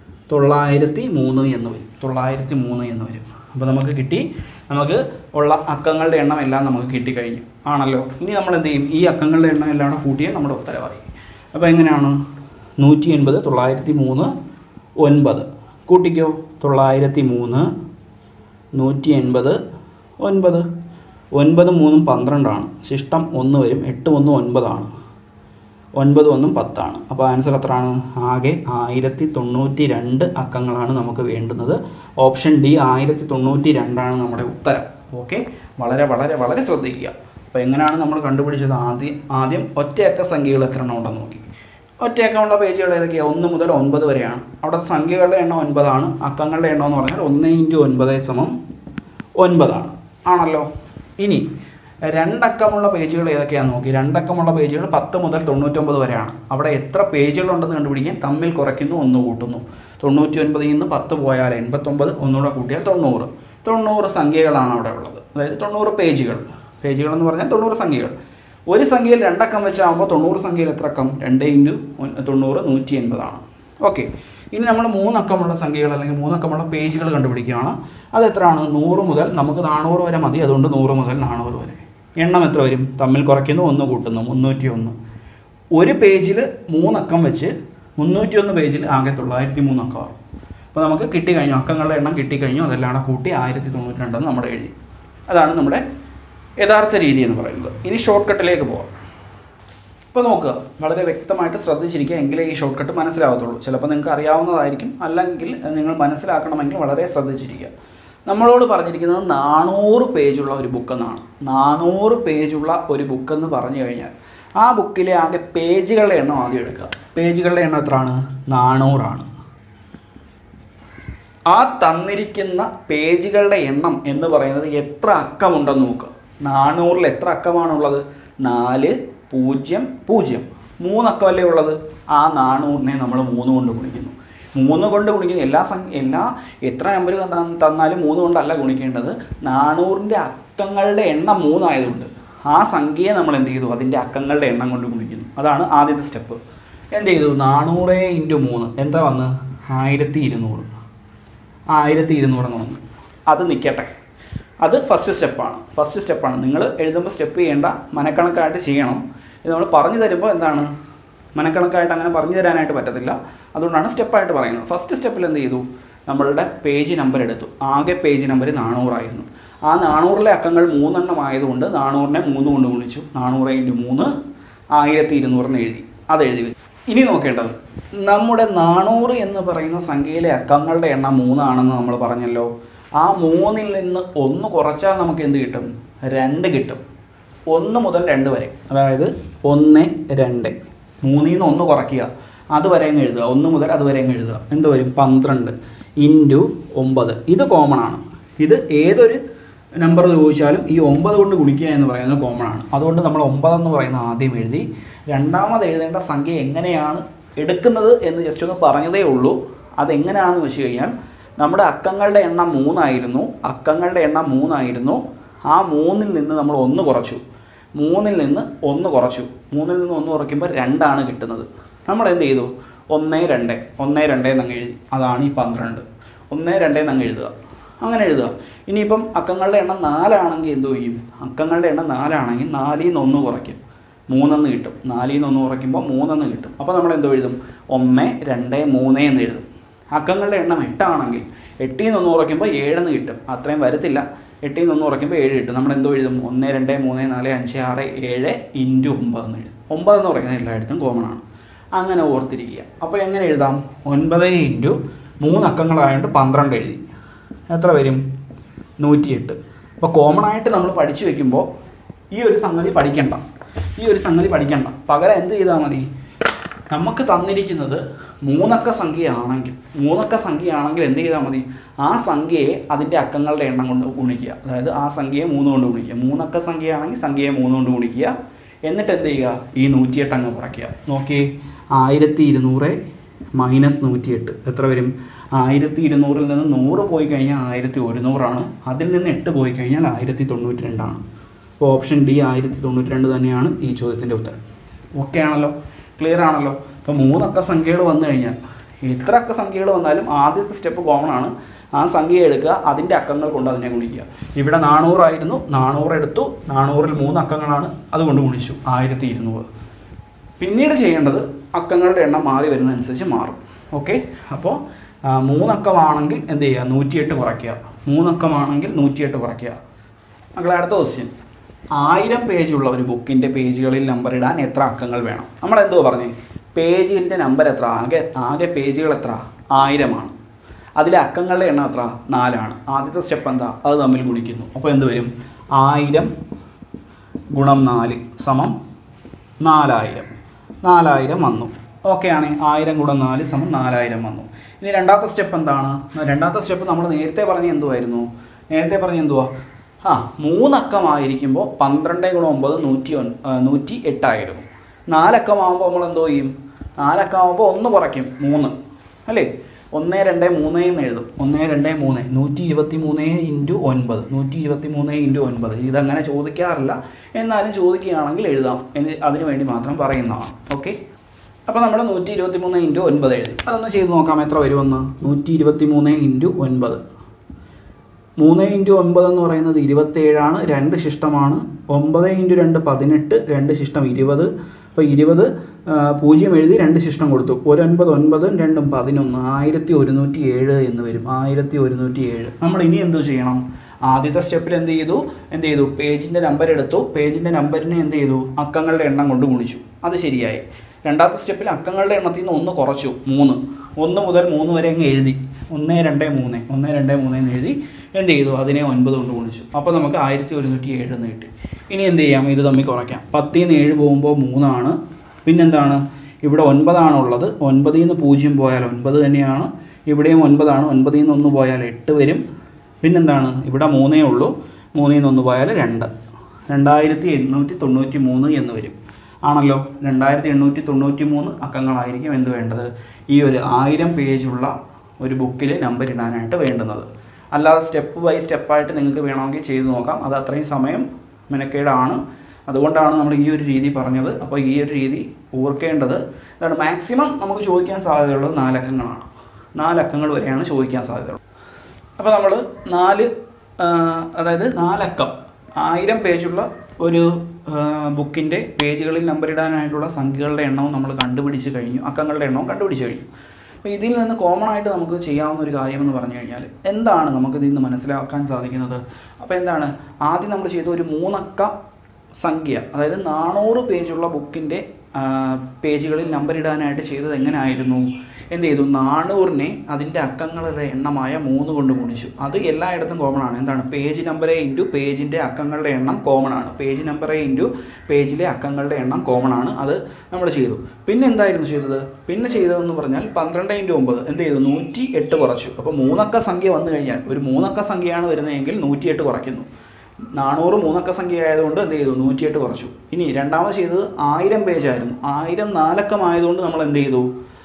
903 എന്ന് വരും. 903 എന്ന് വരും. അപ്പോൾ നമുക്ക് കിട്ടി. നമുക്ക് ഉള്ള അക്കങ്ങളുടെ എണ്ണം എല്ലാം നമുക്ക് കിട്ടിക്കഴിഞ്ഞു ആണല്ലോ. ഇനി നമ്മൾ എന്ത് ചെയ്യും? ഈ അക്കങ്ങളുടെ എണ്ണം എല്ലാം കൂടെ കൂട്ടിയാൽ നമ്മുടെ ഉത്തരവായി. അപ്പോൾ എങ്ങനെയാണ്? 180, 903, 9 കൂട്ടിക്കോ. 903, 180, 9. 9 3 12 ശിഷ്ടം 1 വരും. 8 1 9 9 1 10. അപ്പോൾ ആൻസർ എത്രയാണ്? ആകെ 1092 അക്കങ്ങളാണ് നമുക്ക് വേണ്ടുന്നത്. ഓപ്ഷൻ ഡി 1092 നമ്മുടെ ഉത്തരം. ഓക്കെ, വളരെ വളരെ വളരെ ശ്രദ്ധിക്കുക. അപ്പോൾ എങ്ങനെയാണ് നമ്മൾ കണ്ടുപിടിച്ചത്? ആദ്യം ഒറ്റയക്ക സംഖ്യകൾ എത്ര എണ്ണം ഉണ്ടെന്ന് നോക്കി. ഒറ്റയക്കമുള്ള പേജുകൾ ഏതൊക്കെയാണ്? 1 മുതൽ 9 വരെയാണ്. അവിടെ സംഖ്യകളുടെ എണ്ണം 9 ആണ്. അക്കങ്ങളുടെ എണ്ണം എന്ന് പറഞ്ഞാൽ 1 × 9 9 ആണല്ലോ. ഇനി 2 അക്കമുള്ള പേജുകൾ ഏതൊക്കെയാണെന്ന് നോക്കി. 2 അക്കമുള്ള പേജുകൾ 10 മുതൽ 99 വരെയാണ്. അവിടെ എത്ര പേജുകളുണ്ടെന്ന് കണ്ടുപിടിക്കാൻ തമ്മിൽ കുറയ്ക്കുന്നു, 1 കൂട്ടുന്നു. 99-ൽ നിന്ന് 10 പോയാൽ 89, ഒന്നുകൂടെ കൂട്ടിയാൽ 90. 90 സംഖ്യകളാണ് അവിടെ ഉള്ളത്. അതായത് 90 പേജുകൾ എന്ന് പറഞ്ഞാൽ 90 സംഖ്യകൾ. ഒരു സംഖ്യയിൽ 2 അക്കം വെച്ചാകുമ്പോൾ 90 സംഖ്യയിൽ എത്ര അക്കം? 2 × 90 180. ഓക്കെ. ഇനി നമ്മൾ 3 അക്കമുള്ള സംഖ്യകൾ അല്ലെങ്കിൽ 3 അക്കമുള്ള പേജുകൾ കണ്ടുപിടിക്കുകയാണ്. അതെത്രയാണ്? 100 മുതൽ നമുക്ക് 400 വരെ മതി. അതുകൊണ്ട് 100 മുതൽ 400 വരെ. എണ്ണം എത്ര വരും? തമ്മിൽ കുറയ്ക്കുന്നു, 1 കൂട്ടുന്നു, 301. ഒരു പേജിൽ 3 അക്കം വെച്ച് 301 പേജിൽ ആകെ 903 അക്കമാണ്. അപ്പോൾ നമുക്ക് കിട്ടിക്കഴിഞ്ഞു, അക്കങ്ങളുടെ എണ്ണം കിട്ടിക്കഴിഞ്ഞു. അതെല്ലാം കൂടെ കൂട്ടി 1092 നമ്മൾ എഴുതി. അതാണ് നമ്മുടെ യഥാർത്ഥ രീതി എന്ന് പറയുന്നത്. ഇനി ഷോർട്ട് കട്ടിലേക്ക് പോകാം. ഇപ്പോൾ നോക്കുക, വളരെ വ്യക്തമായിട്ട് ശ്രദ്ധിച്ചിരിക്കുക, എങ്കിലേ ഈ ഷോർട്ട് കട്ട് മനസ്സിലാവത്തുള്ളൂ. ചിലപ്പോൾ നിങ്ങൾക്ക് അറിയാവുന്നതായിരിക്കും, അല്ലെങ്കിൽ നിങ്ങൾ മനസ്സിലാക്കണമെങ്കിൽ വളരെ ശ്രദ്ധിച്ചിരിക്കുക. നമ്മളോട് പറഞ്ഞിരിക്കുന്നത് 400 പേജുള്ള ഒരു ബുക്കെന്നാണ്. 400 പേജുള്ള ഒരു ബുക്കെന്ന് പറഞ്ഞു കഴിഞ്ഞാൽ ആ ബുക്കിലെ ആകെ പേജുകളുടെ എണ്ണം ആദ്യം എടുക്കുക. പേജുകളുടെ എണ്ണം എത്രയാണ്? 400 ആ തന്നിരിക്കുന്ന പേജുകളുടെ എണ്ണം എന്ന് പറയുന്നത് എത്ര അക്കമുണ്ടെന്ന് നോക്കുക. 400-ൽ എത്ര അക്കമാണുള്ളത്? 4 0 0. 3 അക്കമല്ലേ ഉള്ളത്. ആ 400-നെ നമ്മൾ 3 കൊണ്ട് ഗുണിക്കുന്നു. 3 കൊണ്ട് ഗുണിക്കുന്നു. എത്ര നമ്പർ തന്നാലും 3 കൊണ്ടല്ല ഗുണിക്കേണ്ടത്. 400-ൻ്റെ അക്കങ്ങളുടെ എണ്ണം 3 ആയതുകൊണ്ട് ആ സംഖ്യയെ നമ്മൾ എന്ത് ചെയ്തു? അതിൻ്റെ അക്കങ്ങളുടെ എണ്ണം കൊണ്ട് ഗുണിക്കുന്നു. അതാണ് ആദ്യത്തെ സ്റ്റെപ്പ്. എന്ത് ചെയ്തു? 400 × 3 എന്താ വന്ന്? 1200. 1200 എന്ന് വന്നു. അത് നിൽക്കട്ടെ, അത് ഫസ്റ്റ് സ്റ്റെപ്പാണ്. നിങ്ങൾ എഴുതുമ്പോൾ സ്റ്റെപ്പ് ചെയ്യേണ്ട, മനക്കണക്കായിട്ട് ചെയ്യണം. ഇത് നമ്മൾ പറഞ്ഞു തരുമ്പോൾ എന്താണ്, മനക്കണക്കായിട്ട് അങ്ങനെ പറഞ്ഞു തരാനായിട്ട് പറ്റത്തില്ല. അതുകൊണ്ടാണ് സ്റ്റെപ്പായിട്ട് പറയുന്നത്. ഫസ്റ്റ് സ്റ്റെപ്പിൽ എന്ത് ചെയ്തു? നമ്മളുടെ പേജ് നമ്പർ എടുത്തു. ആകെ പേജ് നമ്പർ 400 ആയിരുന്നു. ആ 400-ലെ അക്കങ്ങൾ 3 എണ്ണം ആയതുകൊണ്ട് 400-നെ 3 കൊണ്ട് ഗുണിച്ചു. 400 × 3 1200 എന്ന് എഴുതി. അതെഴുതി വെച്ചു. ഇനി നോക്കേണ്ടത്, നമ്മുടെ 400 എന്ന് പറയുന്ന സംഖ്യയിലെ അക്കങ്ങളുടെ എണ്ണം 3 ആണെന്ന് നമ്മൾ പറഞ്ഞല്ലോ. ആ 3-ൽ നിന്ന് 1 കുറച്ചാൽ നമുക്ക് എന്ത് കിട്ടും? 2 കിട്ടും. 1 മുതൽ 2 വരെ, അതായത് 1 2. 3-ൽ നിന്ന് 1 കുറയ്ക്കുക, അതുവരെ അങ്ങ് എഴുതുക. 1 മുതൽ അതുവരെ അങ്ങ് എഴുതുക. എന്ത് വരും? 12 × 9. ഇത് കോമൺ ആണ്. ഇത് ഏതൊരു നമ്പർ ചോദിച്ചാലും ഈ 9 കൊണ്ട് ഗുണിക്കുക എന്ന് പറയുന്നത് കോമൺ ആണ്. അതുകൊണ്ട് നമ്മൾ 9 എന്ന് പറയുന്നത് ആദ്യം എഴുതി. രണ്ടാമത് എഴുതേണ്ട സംഖ്യ എങ്ങനെയാണ് എടുക്കുന്നത് എന്ന് ജസ്റ്റ് ഒന്ന് പറഞ്ഞതേ ഉള്ളൂ. അതെങ്ങനെയാണെന്ന് വെച്ച് കഴിഞ്ഞാൽ, നമ്മുടെ അക്കങ്ങളുടെ എണ്ണം 3 ആയിരുന്നു. ആ 3-ൽ നിന്ന് നമ്മൾ 1 കുറച്ചു. 3-ൽ നിന്ന് 1 കുറയ്ക്കുമ്പോൾ 2 ആണ് കിട്ടുന്നത്. നമ്മൾ എന്ത് ചെയ്തു? 1 2 എന്നങ്ങ് എഴുതി. അതാണ് ഈ 12. 1 2 എന്നങ്ങ് എഴുതുക. അങ്ങനെ എഴുതുക. ഇനിയിപ്പം അക്കങ്ങളുടെ എണ്ണം 4 ആണെങ്കിൽ എന്ത് ചെയ്യും? അക്കങ്ങളുടെ എണ്ണം 4 ആണെങ്കിൽ 4ൽ നിന്ന് 1 കുറയ്ക്കും, 3 കിട്ടും. 4ൽ നിന്ന് 1 കുറയ്ക്കുമ്പോൾ 3 കിട്ടും. അപ്പോൾ നമ്മൾ എന്തോ എഴുതും? 1, 2, 3 എന്ന് എഴുതും. അക്കങ്ങളുടെ എണ്ണം 8 ആണെങ്കിൽ 8ൽ നിന്ന് 1 കുറയ്ക്കുമ്പോൾ 7 കിട്ടും. അത്രയും വരത്തില്ല. 8ൽ നിന്ന് 1 കുറയ്ക്കുമ്പോൾ 7 കിട്ടും. നമ്മൾ എന്തോ എഴുതും? 1, 2, 3, 4, 5, 6, 7 ഇൻറ്റു 9 എന്ന് എഴുതും. 9 എന്ന് പറയുന്നത് എല്ലായിടത്തും കോമൺ ആണ്. അങ്ങനെ ഓർത്തിരിക്കുക. അപ്പോൾ എങ്ങനെ എഴുതാം? 9 ഇൻറ്റു 3 അക്കങ്ങളായതുകൊണ്ട് 12 എഴുതി. എത്ര വരും? 108. അപ്പോൾ കോമൺ ആയിട്ട് നമ്മൾ പഠിച്ചു വയ്ക്കുമ്പോൾ ഈ ഒരു സംഗതി പഠിക്കണ്ട. പകരം എന്ത് ചെയ്താൽ മതി? നമുക്ക് തന്നിരിക്കുന്നത് 3 അക്ക സംഖ്യയാണെങ്കിൽ എന്ത് ചെയ്താൽ മതി? ആ സംഖ്യയെ അതിൻ്റെ അക്കങ്ങളുടെ എണ്ണം കൊണ്ട് ഗുണിക്കുക. അതായത് ആ സംഖ്യയെ 3 കൊണ്ട് ഗുണിക്കുക. 3 അക്ക സംഖ്യയാണെങ്കിൽ സംഖ്യയെ 3 കൊണ്ട് ഗുണിക്കുക. എന്നിട്ട് എന്ത് ചെയ്യുക? ഈ 108 അങ്ങ് കുറയ്ക്കുക. നോക്കി, 1200 മൈനസ് 108 എത്ര വരും? 1200ൽ നിന്ന് 100 പോയി കഴിഞ്ഞാൽ 1100 അതിൽ നിന്ന് 8 പോയി കഴിഞ്ഞാൽ 1092 അപ്പോൾ ഓപ്ഷൻ ഡി 1092 തന്നെയാണ് ഈ ചോദ്യത്തിൻ്റെ ഉത്തരം. ഓക്കെ ആണല്ലോ? ക്ലിയർ ആണല്ലോ? ഇപ്പോൾ 3 അക്ക സംഖ്യകൾ വന്നു കഴിഞ്ഞാൽ എത്ര അക്ക സംഖ്യകൾ വന്നാലും ആദ്യത്തെ സ്റ്റെപ്പ് കോമൺ ആണ്. ആ സംഖ്യ എടുക്കുക, അതിൻ്റെ അക്കങ്ങൾ കൊണ്ട് അതിനെ ഗുണിക്കുക. ഇവിടെ 400 ആയിരുന്നു, 400 എടുത്തു, 400ൽ 3 അക്കങ്ങളാണ്, അതുകൊണ്ട് ഗുണിച്ചു 1200. പിന്നീട് ചെയ്യേണ്ടത് അക്കങ്ങളുടെ എണ്ണം മാറി വരുന്നതനുസരിച്ച് മാറും. ഓക്കെ, അപ്പോൾ 3 അക്കമാണെങ്കിൽ എന്ത് ചെയ്യുക? 108 കുറയ്ക്കുക. 3 അക്കമാണെങ്കിൽ 108 കുറയ്ക്കുക. മക്കളെ, അടുത്ത ക്വസ്റ്റ്യൻ. 1000 പേജുള്ള ഒരു ബുക്കിൻ്റെ പേജുകളിൽ നമ്പർ ഇടാൻ എത്ര അക്കങ്ങൾ വേണം? നമ്മളെന്തോ പറഞ്ഞേ? പേജിൻ്റെ നമ്പർ എത്ര? ആകെ പേജുകൾ എത്ര? 1000 ആണ്. അതിലെ അക്കങ്ങളുടെ എണ്ണം എത്ര? 4 ആണ്. ആദ്യത്തെ സ്റ്റെപ്പ് എന്താ? അത് തമ്മിൽ ഗുണിക്കുന്നു. അപ്പോൾ എന്ത് വരും? 1000 ഗുണം 4 സമം 4000. 4000 വന്നു. ഓക്കെ ആണ്. 1000 ഗുണം 4 സമം 4000 വന്നു. ഇനി രണ്ടാമത്തെ സ്റ്റെപ്പ് എന്താണ്? രണ്ടാമത്തെ സ്റ്റെപ്പ് നമ്മൾ നേരത്തെ പറഞ്ഞ എന്തുവായിരുന്നു? 3 അക്കമായിരിക്കുമ്പോൾ 12 ഗുണം 9 108 ആയിരുന്നു. 4 അക്കമാകുമ്പോൾ നമ്മൾ എന്തോ ചെയ്യും? 4 അക്കമാകുമ്പോൾ 1 കുറയ്ക്കും, 3 അല്ലേ? 1, 2, 3 എന്ന് എഴുതും. 1, 2, 3 123 ഇൻറ്റു 9. 123 ഇൻറ്റു 9 ഇതങ്ങനെ ചോദിക്കാറില്ല, എന്നാലും ചോദിക്കുകയാണെങ്കിൽ എഴുതാം. അതിന് വേണ്ടി മാത്രം പറയുന്നതാണ്. ഓക്കെ, അപ്പോൾ നമ്മൾ 123 ഇൻറ്റു 9 എഴുതി. അതൊന്ന് ചെയ്ത് നോക്കാം എത്ര വരുമെന്ന്. 123 ഇൻറ്റു 9. 3 ഇൻറ്റു 9 എന്ന് പറയുന്നത് 27 2 ശിഷ്ടമാണ്. 9 ഇൻറ്റു 2 18, 2 ശിഷ്ടം 20. അപ്പോൾ 20 0 എഴുതി 2 ശിഷ്ടം കൊടുത്തു. 1 9 9 2 11 1107 എന്ന് വരും. 1107. നമ്മൾ ഇനി എന്ത് ചെയ്യണം? ആദ്യത്തെ സ്റ്റെപ്പിൽ എന്ത് ചെയ്തു? പേജിൻ്റെ നമ്പർ എടുത്തു. പേജിൻ്റെ നമ്പറിനെ എന്ത് ചെയ്തു? അക്കങ്ങളുടെ എണ്ണം കൊണ്ട് ഗുണിച്ചു. അത് ശരിയായി. രണ്ടാമത്തെ സ്റ്റെപ്പിൽ അക്കങ്ങളുടെ എണ്ണത്തിൽ നിന്ന് 1 കുറച്ചു, 3. 1 മുതൽ 3 വരെ അങ്ങ് എഴുതി. 1, 2, 3 എന്ന് എഴുതി എന്ത് ചെയ്തു? അതിനെ 9 കൊണ്ട് ഗുണിച്ചു. അപ്പോൾ നമുക്ക് 1107 എന്ന് കിട്ടി. ഇനി എന്ത് ചെയ്യാം? ഇത് തമ്മിൽ കുറയ്ക്കാം. 10ൽ നിന്ന് 7 പോകുമ്പോൾ 3 ആണ്. പിന്നെന്താണ്? ഇവിടെ 9 ആണുള്ളത്. 9ൽ നിന്ന് 0 പോയാൽ 9 തന്നെയാണ്. ഇവിടെയും 9 ആണ്. 9ൽ നിന്ന് 1 പോയാൽ 8 വരും. പിന്നെന്താണ്? ഇവിടെ 3 ഉള്ളൂ. 3ൽ നിന്ന് 1 പോയാൽ 2. 2893 എന്ന് വരും. ആണല്ലോ? 2893 അക്കങ്ങളായിരിക്കും എന്ത് വേണ്ടത്? ഈ ഒരു 1000 പേജുള്ള ഒരു ബുക്കിൽ നമ്പർ ഇടാനായിട്ട് വേണ്ടുന്നത്. അല്ലാതെ സ്റ്റെപ്പ് ബൈ സ്റ്റെപ്പായിട്ട് നിങ്ങൾക്ക് വേണമെങ്കിൽ ചെയ്ത് നോക്കാം. അത് അത്രയും സമയം മെനക്കേടാണ്. അതുകൊണ്ടാണ് നമ്മൾ ഈ ഒരു രീതി പറഞ്ഞത്. അപ്പോൾ ഈ ഒരു രീതി ഓർക്കേണ്ടത് അതാണ്. മാക്സിമം നമുക്ക് ചോദിക്കാൻ സാധ്യതയുള്ളത് 4 അക്കങ്ങളാണ്. 4 അക്കങ്ങൾ വരെയാണ് ചോദിക്കാൻ സാധ്യതയുള്ളത്. അപ്പോൾ നമ്മൾ 4 അക്കം 1000 പേജുള്ള ഒരു ബുക്കിൻ്റെ പേജുകളിൽ നമ്പർ ഇടാനായിട്ടുള്ള സംഖ്യകളുടെ എണ്ണവും നമ്മൾ കണ്ടുപിടിച്ച് കഴിഞ്ഞു. അക്കങ്ങളുടെ എണ്ണവും കണ്ടുപിടിച്ച് കഴിഞ്ഞു. അപ്പോൾ ഇതിൽ നിന്ന് കോമൺ ആയിട്ട് നമുക്ക് ചെയ്യാവുന്ന ഒരു കാര്യമെന്ന് പറഞ്ഞു കഴിഞ്ഞാൽ എന്താണ് നമുക്കിതിൽ നിന്ന് മനസ്സിലാക്കാൻ സാധിക്കുന്നത്? അപ്പോൾ എന്താണ്? ആദ്യം നമ്മൾ ചെയ്ത ഒരു 3 അക്ക സംഖ്യ, അതായത് 400 പേജുള്ള ബുക്കിൻ്റെ പേജുകളിൽ നമ്പർ ഇടാനായിട്ട് ചെയ്തത് എങ്ങനെയായിരുന്നു? എന്ത് ചെയ്തു? 400നെ അതിൻ്റെ അക്കങ്ങളുടെ എണ്ണമായ 3 കൊണ്ട് ഗുണിച്ചു. അത് എല്ലായിടത്തും കോമൺ ആണ്. എന്താണ്? പേജ് നമ്പർ ഇൻറ്റു പേജിൻ്റെ അക്കങ്ങളുടെ എണ്ണം കോമൺ ആണ്. പേജ് നമ്പർ ഇൻറ്റു പേജിലെ അക്കങ്ങളുടെ എണ്ണം കോമൺ ആണ്. അത് നമ്മൾ ചെയ്തു. പിന്നെ എന്തായിരുന്നു ചെയ്തത്? പിന്നെ ചെയ്തതെന്ന് പറഞ്ഞാൽ 12 ഇൻറ്റു 9 എന്ത് ചെയ്തു? 108 കുറച്ചു. അപ്പോൾ 3 അക്ക സംഖ്യ വന്നു കഴിഞ്ഞാൽ, ഒരു 3 അക്ക സംഖ്യയാണ് വരുന്നതെങ്കിൽ 108 കുറയ്ക്കുന്നു. 400 3 അക്ക സംഖ്യ ആയതുകൊണ്ട് എന്ത് ചെയ്തു? 108 കുറച്ചു. ഇനി രണ്ടാമത് ചെയ്തത് 1000 പേജായിരുന്നു. 1000 4 അക്കമായതുകൊണ്ട് നമ്മൾ എന്ത് ചെയ്തു?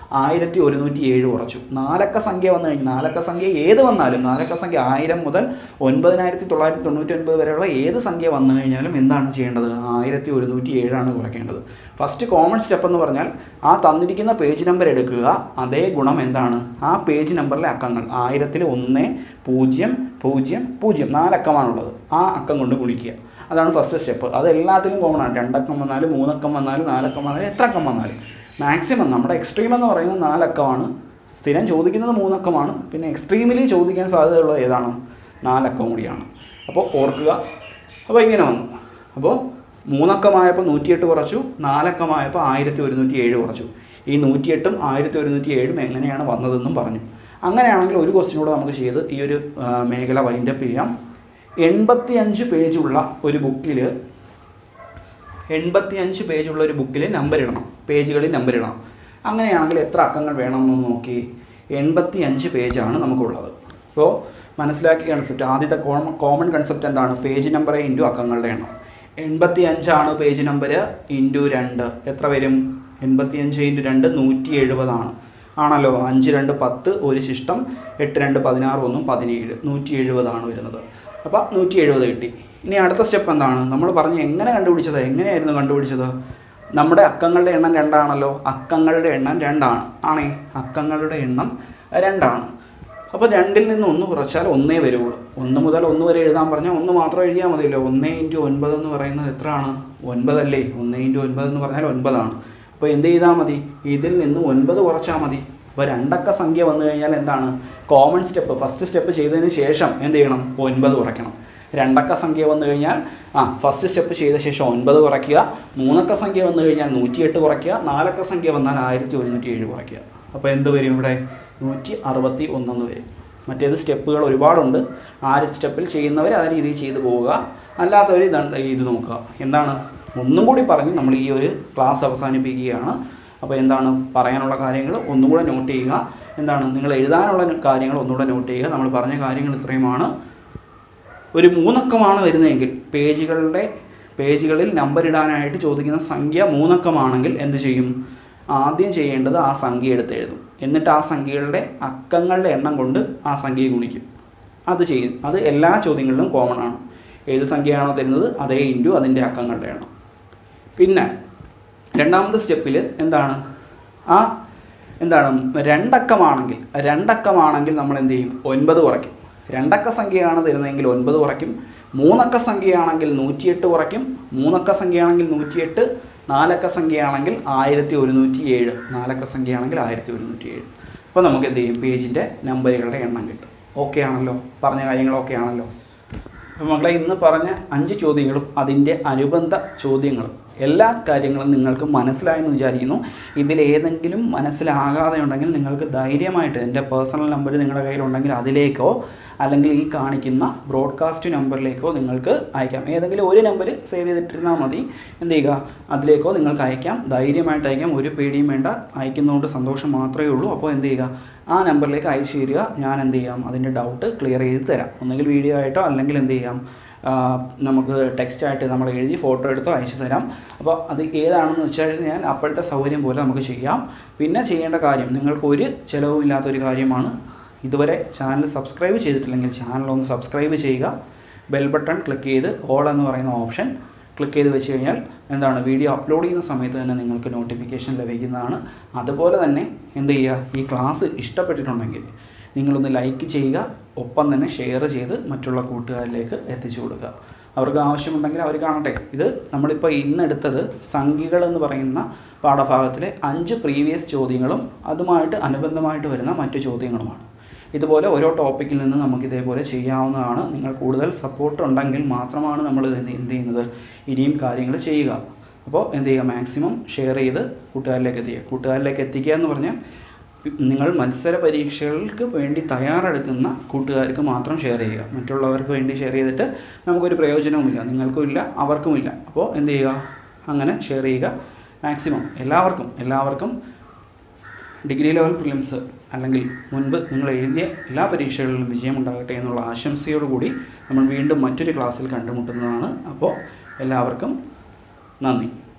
1107 കുറച്ചു. 4 അക്ക സംഖ്യ വന്നു കഴിഞ്ഞാൽ 4 അക്ക സംഖ്യ ഏത് വന്നാലും 4 അക്ക സംഖ്യ 1000 മുതൽ 9999 വരെയുള്ള ഏത് സംഖ്യ വന്നു കഴിഞ്ഞാലും എന്താണ് ചെയ്യേണ്ടത്? 1107 ആണ് കുറയ്ക്കേണ്ടത്. ഫസ്റ്റ് കോമൺ സ്റ്റെപ്പ് എന്ന് പറഞ്ഞാൽ ആ തന്നിരിക്കുന്ന പേജ് നമ്പർ എടുക്കുക, അതേ ഗുണം എന്താണ് ആ പേജ് നമ്പറിലെ അക്കങ്ങൾ 1000-ൽ 1 0 0 0 4 അക്കമാണുള്ളത്, ആ അക്കം കൊണ്ട് ഗുണിക്കുക. അതാണ് ഫസ്റ്റ് സ്റ്റെപ്പ്. അത് എല്ലാത്തിലും കോമൺ ആണ്. 2 അക്കം വന്നാലും 3 അക്കം വന്നാലും 4 അക്കം വന്നാലും എത്ര അക്കം വന്നാലും മാക്സിമം നമ്മുടെ എക്സ്ട്രീം എന്ന് പറയുന്നത് 4 അക്കമാണ്. സ്ഥിരം ചോദിക്കുന്നത് 3 അക്കമാണ്. പിന്നെ എക്സ്ട്രീമിലി ചോദിക്കാൻ സാധ്യതയുള്ളത് ഏതാണ്? 4 അക്കം കൂടിയാണ്. അപ്പോൾ ഓർക്കുക. അപ്പോൾ ഇങ്ങനെ വന്നു. അപ്പോൾ 3 അക്കമായപ്പോൾ 108 കുറച്ചു, 4 അക്കമായപ്പോൾ 1107 കുറച്ചു. ഈ 108ഉം 1107ഉം എങ്ങനെയാണ് വന്നതെന്നും പറഞ്ഞു. അങ്ങനെയാണെങ്കിൽ ഒരു ക്വസ്റ്റ്യൻ കൂടെ നമുക്ക് ചെയ്ത് ഈ ഒരു മേഖല വൈൻഡപ്പ് ചെയ്യാം. 85 പേജുള്ള ഒരു ബുക്കിൽ 85 പേജുള്ള ഒരു ബുക്കിൽ നമ്പർ ഇടണം, പേജുകളിൽ നമ്പർ ഇടണം. അങ്ങനെയാണെങ്കിൽ എത്ര അക്കങ്ങൾ വേണമെന്ന് നോക്കി. 85 പേജാണ് നമുക്കുള്ളത്. അപ്പോൾ മനസ്സിലാക്കിയ കൺസെപ്റ്റ്, ആദ്യത്തെ കോമൺ കൺസെപ്റ്റ് എന്താണ്? പേജ് നമ്പർ ഇൻറ്റു അക്കങ്ങളുടെ എണ്ണം. 85 ആണ് പേജ് നമ്പർ ഇൻറ്റു 2 എത്ര വരും? 85 ഇൻറ്റു 2 170 ആണ്. ആണല്ലോ. 5 2 10, ഒരു ശിഷ്ടം 8 2 16 1 17 170 ആണ് വരുന്നത്. അപ്പോൾ 170 കിട്ടി. ഇനി അടുത്ത സ്റ്റെപ്പ് എന്താണ്? നമ്മൾ പറഞ്ഞ് എങ്ങനെ കണ്ടുപിടിച്ചത്? എങ്ങനെയായിരുന്നു കണ്ടുപിടിച്ചത്? നമ്മുടെ അക്കങ്ങളുടെ എണ്ണം 2 ആണല്ലോ. അക്കങ്ങളുടെ എണ്ണം 2 ആണ്. ആണേ, അക്കങ്ങളുടെ എണ്ണം 2 ആണ്. അപ്പോൾ 2-ൽ നിന്ന് 1 കുറച്ചാൽ 1 വരുള്ളൂ. 1 മുതൽ 1 വരെ എഴുതാൻ പറഞ്ഞാൽ 1 മാത്രം എഴുതിയാൽ മതിയല്ലോ. 1 × 9 എന്ന് പറയുന്നത് എത്രയാണ്? 9 അല്ലേ? 1 × 9 എന്ന് പറഞ്ഞാൽ 9 ആണ്. അപ്പോൾ എന്ത് ചെയ്താൽ മതി? ഇതിൽ നിന്ന് 9 കുറച്ചാൽ മതി. അപ്പോൾ 2 അക്ക സംഖ്യ വന്നു കഴിഞ്ഞാൽ എന്താണ് കോമൺ സ്റ്റെപ്പ്? ഫസ്റ്റ് സ്റ്റെപ്പ് ചെയ്തതിന് ശേഷം എന്ത് ചെയ്യണം? 9 കുറയ്ക്കണം. 2 അക്ക സംഖ്യ വന്നു കഴിഞ്ഞാൽ ഫസ്റ്റ് സ്റ്റെപ്പ് ചെയ്ത ശേഷം 9 കുറയ്ക്കുക. 3 അക്ക സംഖ്യ വന്നു കഴിഞ്ഞാൽ 108 കുറയ്ക്കുക. 4 അക്ക സംഖ്യ വന്നാൽ 1107 കുറയ്ക്കുക. അപ്പോൾ എന്ത് വരും? ഇവിടെ 161 വരും. മറ്റേത് സ്റ്റെപ്പുകൾ ഒരുപാടുണ്ട്. ആ സ്റ്റെപ്പിൽ ചെയ്യുന്നവർ ആ രീതിയിൽ ചെയ്തു പോവുക. അല്ലാത്തവർ ഇത് നോക്കുക. എന്താണ് ഒന്നും കൂടി പറഞ്ഞ് നമ്മൾ ഈ ഒരു ക്ലാസ് അവസാനിപ്പിക്കുകയാണ്. അപ്പോൾ എന്താണ് പറയാനുള്ള കാര്യങ്ങൾ ഒന്നുകൂടെ നോട്ട് ചെയ്യുക. എന്താണ് നിങ്ങൾ എഴുതാനുള്ള കാര്യങ്ങൾ ഒന്നുകൂടെ നോട്ട് ചെയ്യുക. നമ്മൾ പറഞ്ഞ കാര്യങ്ങൾ ഇത്രയുമാണ്. ഒരു 3 അക്കമാണ് വരുന്നതെങ്കിൽ പേജുകളിൽ നമ്പർ ഇടാനായിട്ട് ചോദിക്കുന്ന സംഖ്യ 3 അക്കമാണെങ്കിൽ എന്ത് ചെയ്യും? ആദ്യം ചെയ്യേണ്ടത് ആ സംഖ്യ എടുത്ത് എഴുതും. എന്നിട്ട് ആ സംഖ്യകളുടെ അക്കങ്ങളുടെ എണ്ണം കൊണ്ട് ആ സംഖ്യയെ ഗുണിക്കും. അത് ചെയ്യും. അത് എല്ലാ ചോദ്യങ്ങളിലും കോമൺ ആണ്. ഏത് സംഖ്യയാണോ തരുന്നത് അതേ ഇൻറ്റു അതിൻ്റെ അക്കങ്ങളുടെ എണ്ണം. പിന്നെ രണ്ടാമത്തെ സ്റ്റെപ്പിൽ എന്താണ് 2 അക്കമാണെങ്കിൽ നമ്മൾ എന്ത് ചെയ്യും? 9 കുറയ്ക്കും. 2 അക്ക സംഖ്യയാണ് തരുന്നതെങ്കിൽ 9 കുറയ്ക്കും. 3 അക്ക സംഖ്യയാണെങ്കിൽ 108 കുറയ്ക്കും. 3 അക്ക സംഖ്യയാണെങ്കിൽ 108. 4 അക്ക സംഖ്യയാണെങ്കിൽ 1107. 4 അക്ക സംഖ്യയാണെങ്കിൽ 1107. അപ്പോൾ നമുക്ക് എന്ത് ചെയ്യും? പേജിൻ്റെ നമ്പറുകളുടെ എണ്ണം കിട്ടും. ഓക്കെ ആണല്ലോ? പറഞ്ഞ കാര്യങ്ങൾ ഓക്കെ ആണല്ലോ? അപ്പോൾ മക്കളെ, ഇന്ന് പറഞ്ഞ 5 ചോദ്യങ്ങളും അതിൻ്റെ അനുബന്ധ ചോദ്യങ്ങളും എല്ലാ കാര്യങ്ങളും നിങ്ങൾക്ക് മനസ്സിലായെന്ന് വിചാരിക്കുന്നു. ഇതിലേതെങ്കിലും മനസ്സിലാകാതെ ഉണ്ടെങ്കിൽ നിങ്ങൾക്ക് ധൈര്യമായിട്ട് എൻ്റെ പേഴ്സണൽ നമ്പർ നിങ്ങളുടെ കയ്യിലുണ്ടെങ്കിൽ അതിലേക്കോ അല്ലെങ്കിൽ ഈ കാണിക്കുന്ന ബ്രോഡ്കാസ്റ്റ് നമ്പറിലേക്കോ നിങ്ങൾക്ക് അയക്കാം. ഏതെങ്കിലും ഒരു നമ്പർ സേവ് ചെയ്തിട്ടിരുന്നാൽ മതി. എന്ത് ചെയ്യുക? അതിലേക്കോ നിങ്ങൾക്ക് അയക്കാം. ധൈര്യമായിട്ട് അയക്കാം. ഒരു പേടിയും വേണ്ട. അയക്കുന്നതുകൊണ്ട് സന്തോഷം മാത്രമേ ഉള്ളൂ. അപ്പോൾ എന്ത് ചെയ്യുക? ആ നമ്പറിലേക്ക് അയച്ചു തരിക. ഞാൻ എന്ത് ചെയ്യാം? അതിൻ്റെ ഡൗട്ട് ക്ലിയർ ചെയ്ത് തരാം. ഒന്നെങ്കിൽ വീഡിയോ ആയിട്ടോ അല്ലെങ്കിൽ എന്ത് ചെയ്യാം, നമുക്ക് ടെക്സ്റ്റായിട്ട് നമ്മൾ എഴുതി ഫോട്ടോ എടുത്തോ അയച്ചു തരാം. അപ്പോൾ അത് ഏതാണെന്ന് വെച്ചാൽ ഞാൻ അപ്പോഴത്തെ സൗകര്യം പോലെ നമുക്ക് ചെയ്യാം. പിന്നെ ചെയ്യേണ്ട കാര്യം, നിങ്ങൾക്ക് ഒരു ചിലവുമില്ലാത്തൊരു കാര്യമാണ്. ഇതുവരെ ചാനൽ സബ്സ്ക്രൈബ് ചെയ്തിട്ടില്ലെങ്കിൽ ചാനൽ ഒന്ന് സബ്സ്ക്രൈബ് ചെയ്യുക. ബെൽ ബട്ടൺ ക്ലിക്ക് ചെയ്ത് ഓൾ എന്ന് പറയുന്ന ഓപ്ഷൻ ക്ലിക്ക് ചെയ്ത് വെച്ച് കഴിഞ്ഞാൽ എന്താണ് വീഡിയോ അപ്ലോഡ് ചെയ്യുന്ന സമയത്ത് തന്നെ നിങ്ങൾക്ക് നോട്ടിഫിക്കേഷൻ ലഭിക്കുന്നതാണ്. അതുപോലെ തന്നെ എന്ത് ചെയ്യുക? ഈ ക്ലാസ് ഇഷ്ടപ്പെട്ടിട്ടുണ്ടെങ്കിൽ നിങ്ങളൊന്ന് ലൈക്ക് ചെയ്യുക. ഒപ്പം തന്നെ ഷെയർ ചെയ്ത് മറ്റുള്ള കൂട്ടുകാരിലേക്ക് എത്തിച്ചു കൊടുക്കുക. അവർക്ക് ആവശ്യമുണ്ടെങ്കിൽ അവർ കാണട്ടെ. ഇത് നമ്മളിപ്പോൾ ഇന്നെടുത്തത് സംഖ്യകൾ എന്ന് പറയുന്ന പാഠഭാഗത്തിലെ 5 പ്രീവിയസ് ചോദ്യങ്ങളും അതുമായിട്ട് അനുബന്ധമായിട്ട് വരുന്ന മറ്റു ചോദ്യങ്ങളുമാണ്. ഇതുപോലെ ഓരോ ടോപ്പിക്കിൽ നിന്ന് നമുക്ക് ഇതേപോലെ ചെയ്യാവുന്നതാണ്. നിങ്ങൾ കൂടുതൽ സപ്പോർട്ട് ഉണ്ടെങ്കിൽ മാത്രമാണ് നമ്മൾ എന്ത് ചെയ്യുന്നത് ഇനിയും കാര്യങ്ങൾ ചെയ്യുക. അപ്പോൾ എന്ത് ചെയ്യുക? മാക്സിമം ഷെയർ ചെയ്ത് കൂട്ടുകാരിലേക്ക് എത്തിക്കുക എന്ന് പറഞ്ഞാൽ നിങ്ങൾ മത്സര പരീക്ഷകൾക്ക് വേണ്ടി തയ്യാറെടുക്കുന്ന കൂട്ടുകാർക്ക് മാത്രം ഷെയർ ചെയ്യുക. മറ്റുള്ളവർക്ക് വേണ്ടി ഷെയർ ചെയ്തിട്ട് നമുക്കൊരു പ്രയോജനവുമില്ല, നിങ്ങൾക്കുമില്ല അവർക്കുമില്ല. അപ്പോൾ എന്ത് ചെയ്യുക? അങ്ങനെ ഷെയർ ചെയ്യുക. മാക്സിമം എല്ലാവർക്കും ഡിഗ്രി ലെവൽ പ്രിലിംസ് അല്ലെങ്കിൽ മുൻപ് നിങ്ങൾ എഴുതിയ എല്ലാ പരീക്ഷകളിലും വിജയമുണ്ടാകട്ടെ എന്നുള്ള ആശംസയോടുകൂടി നമ്മൾ വീണ്ടും മറ്റൊരു ക്ലാസ്സിൽ കണ്ടുമുട്ടുന്നതാണ്. അപ്പോൾ എല്ലാവർക്കും നന്ദി.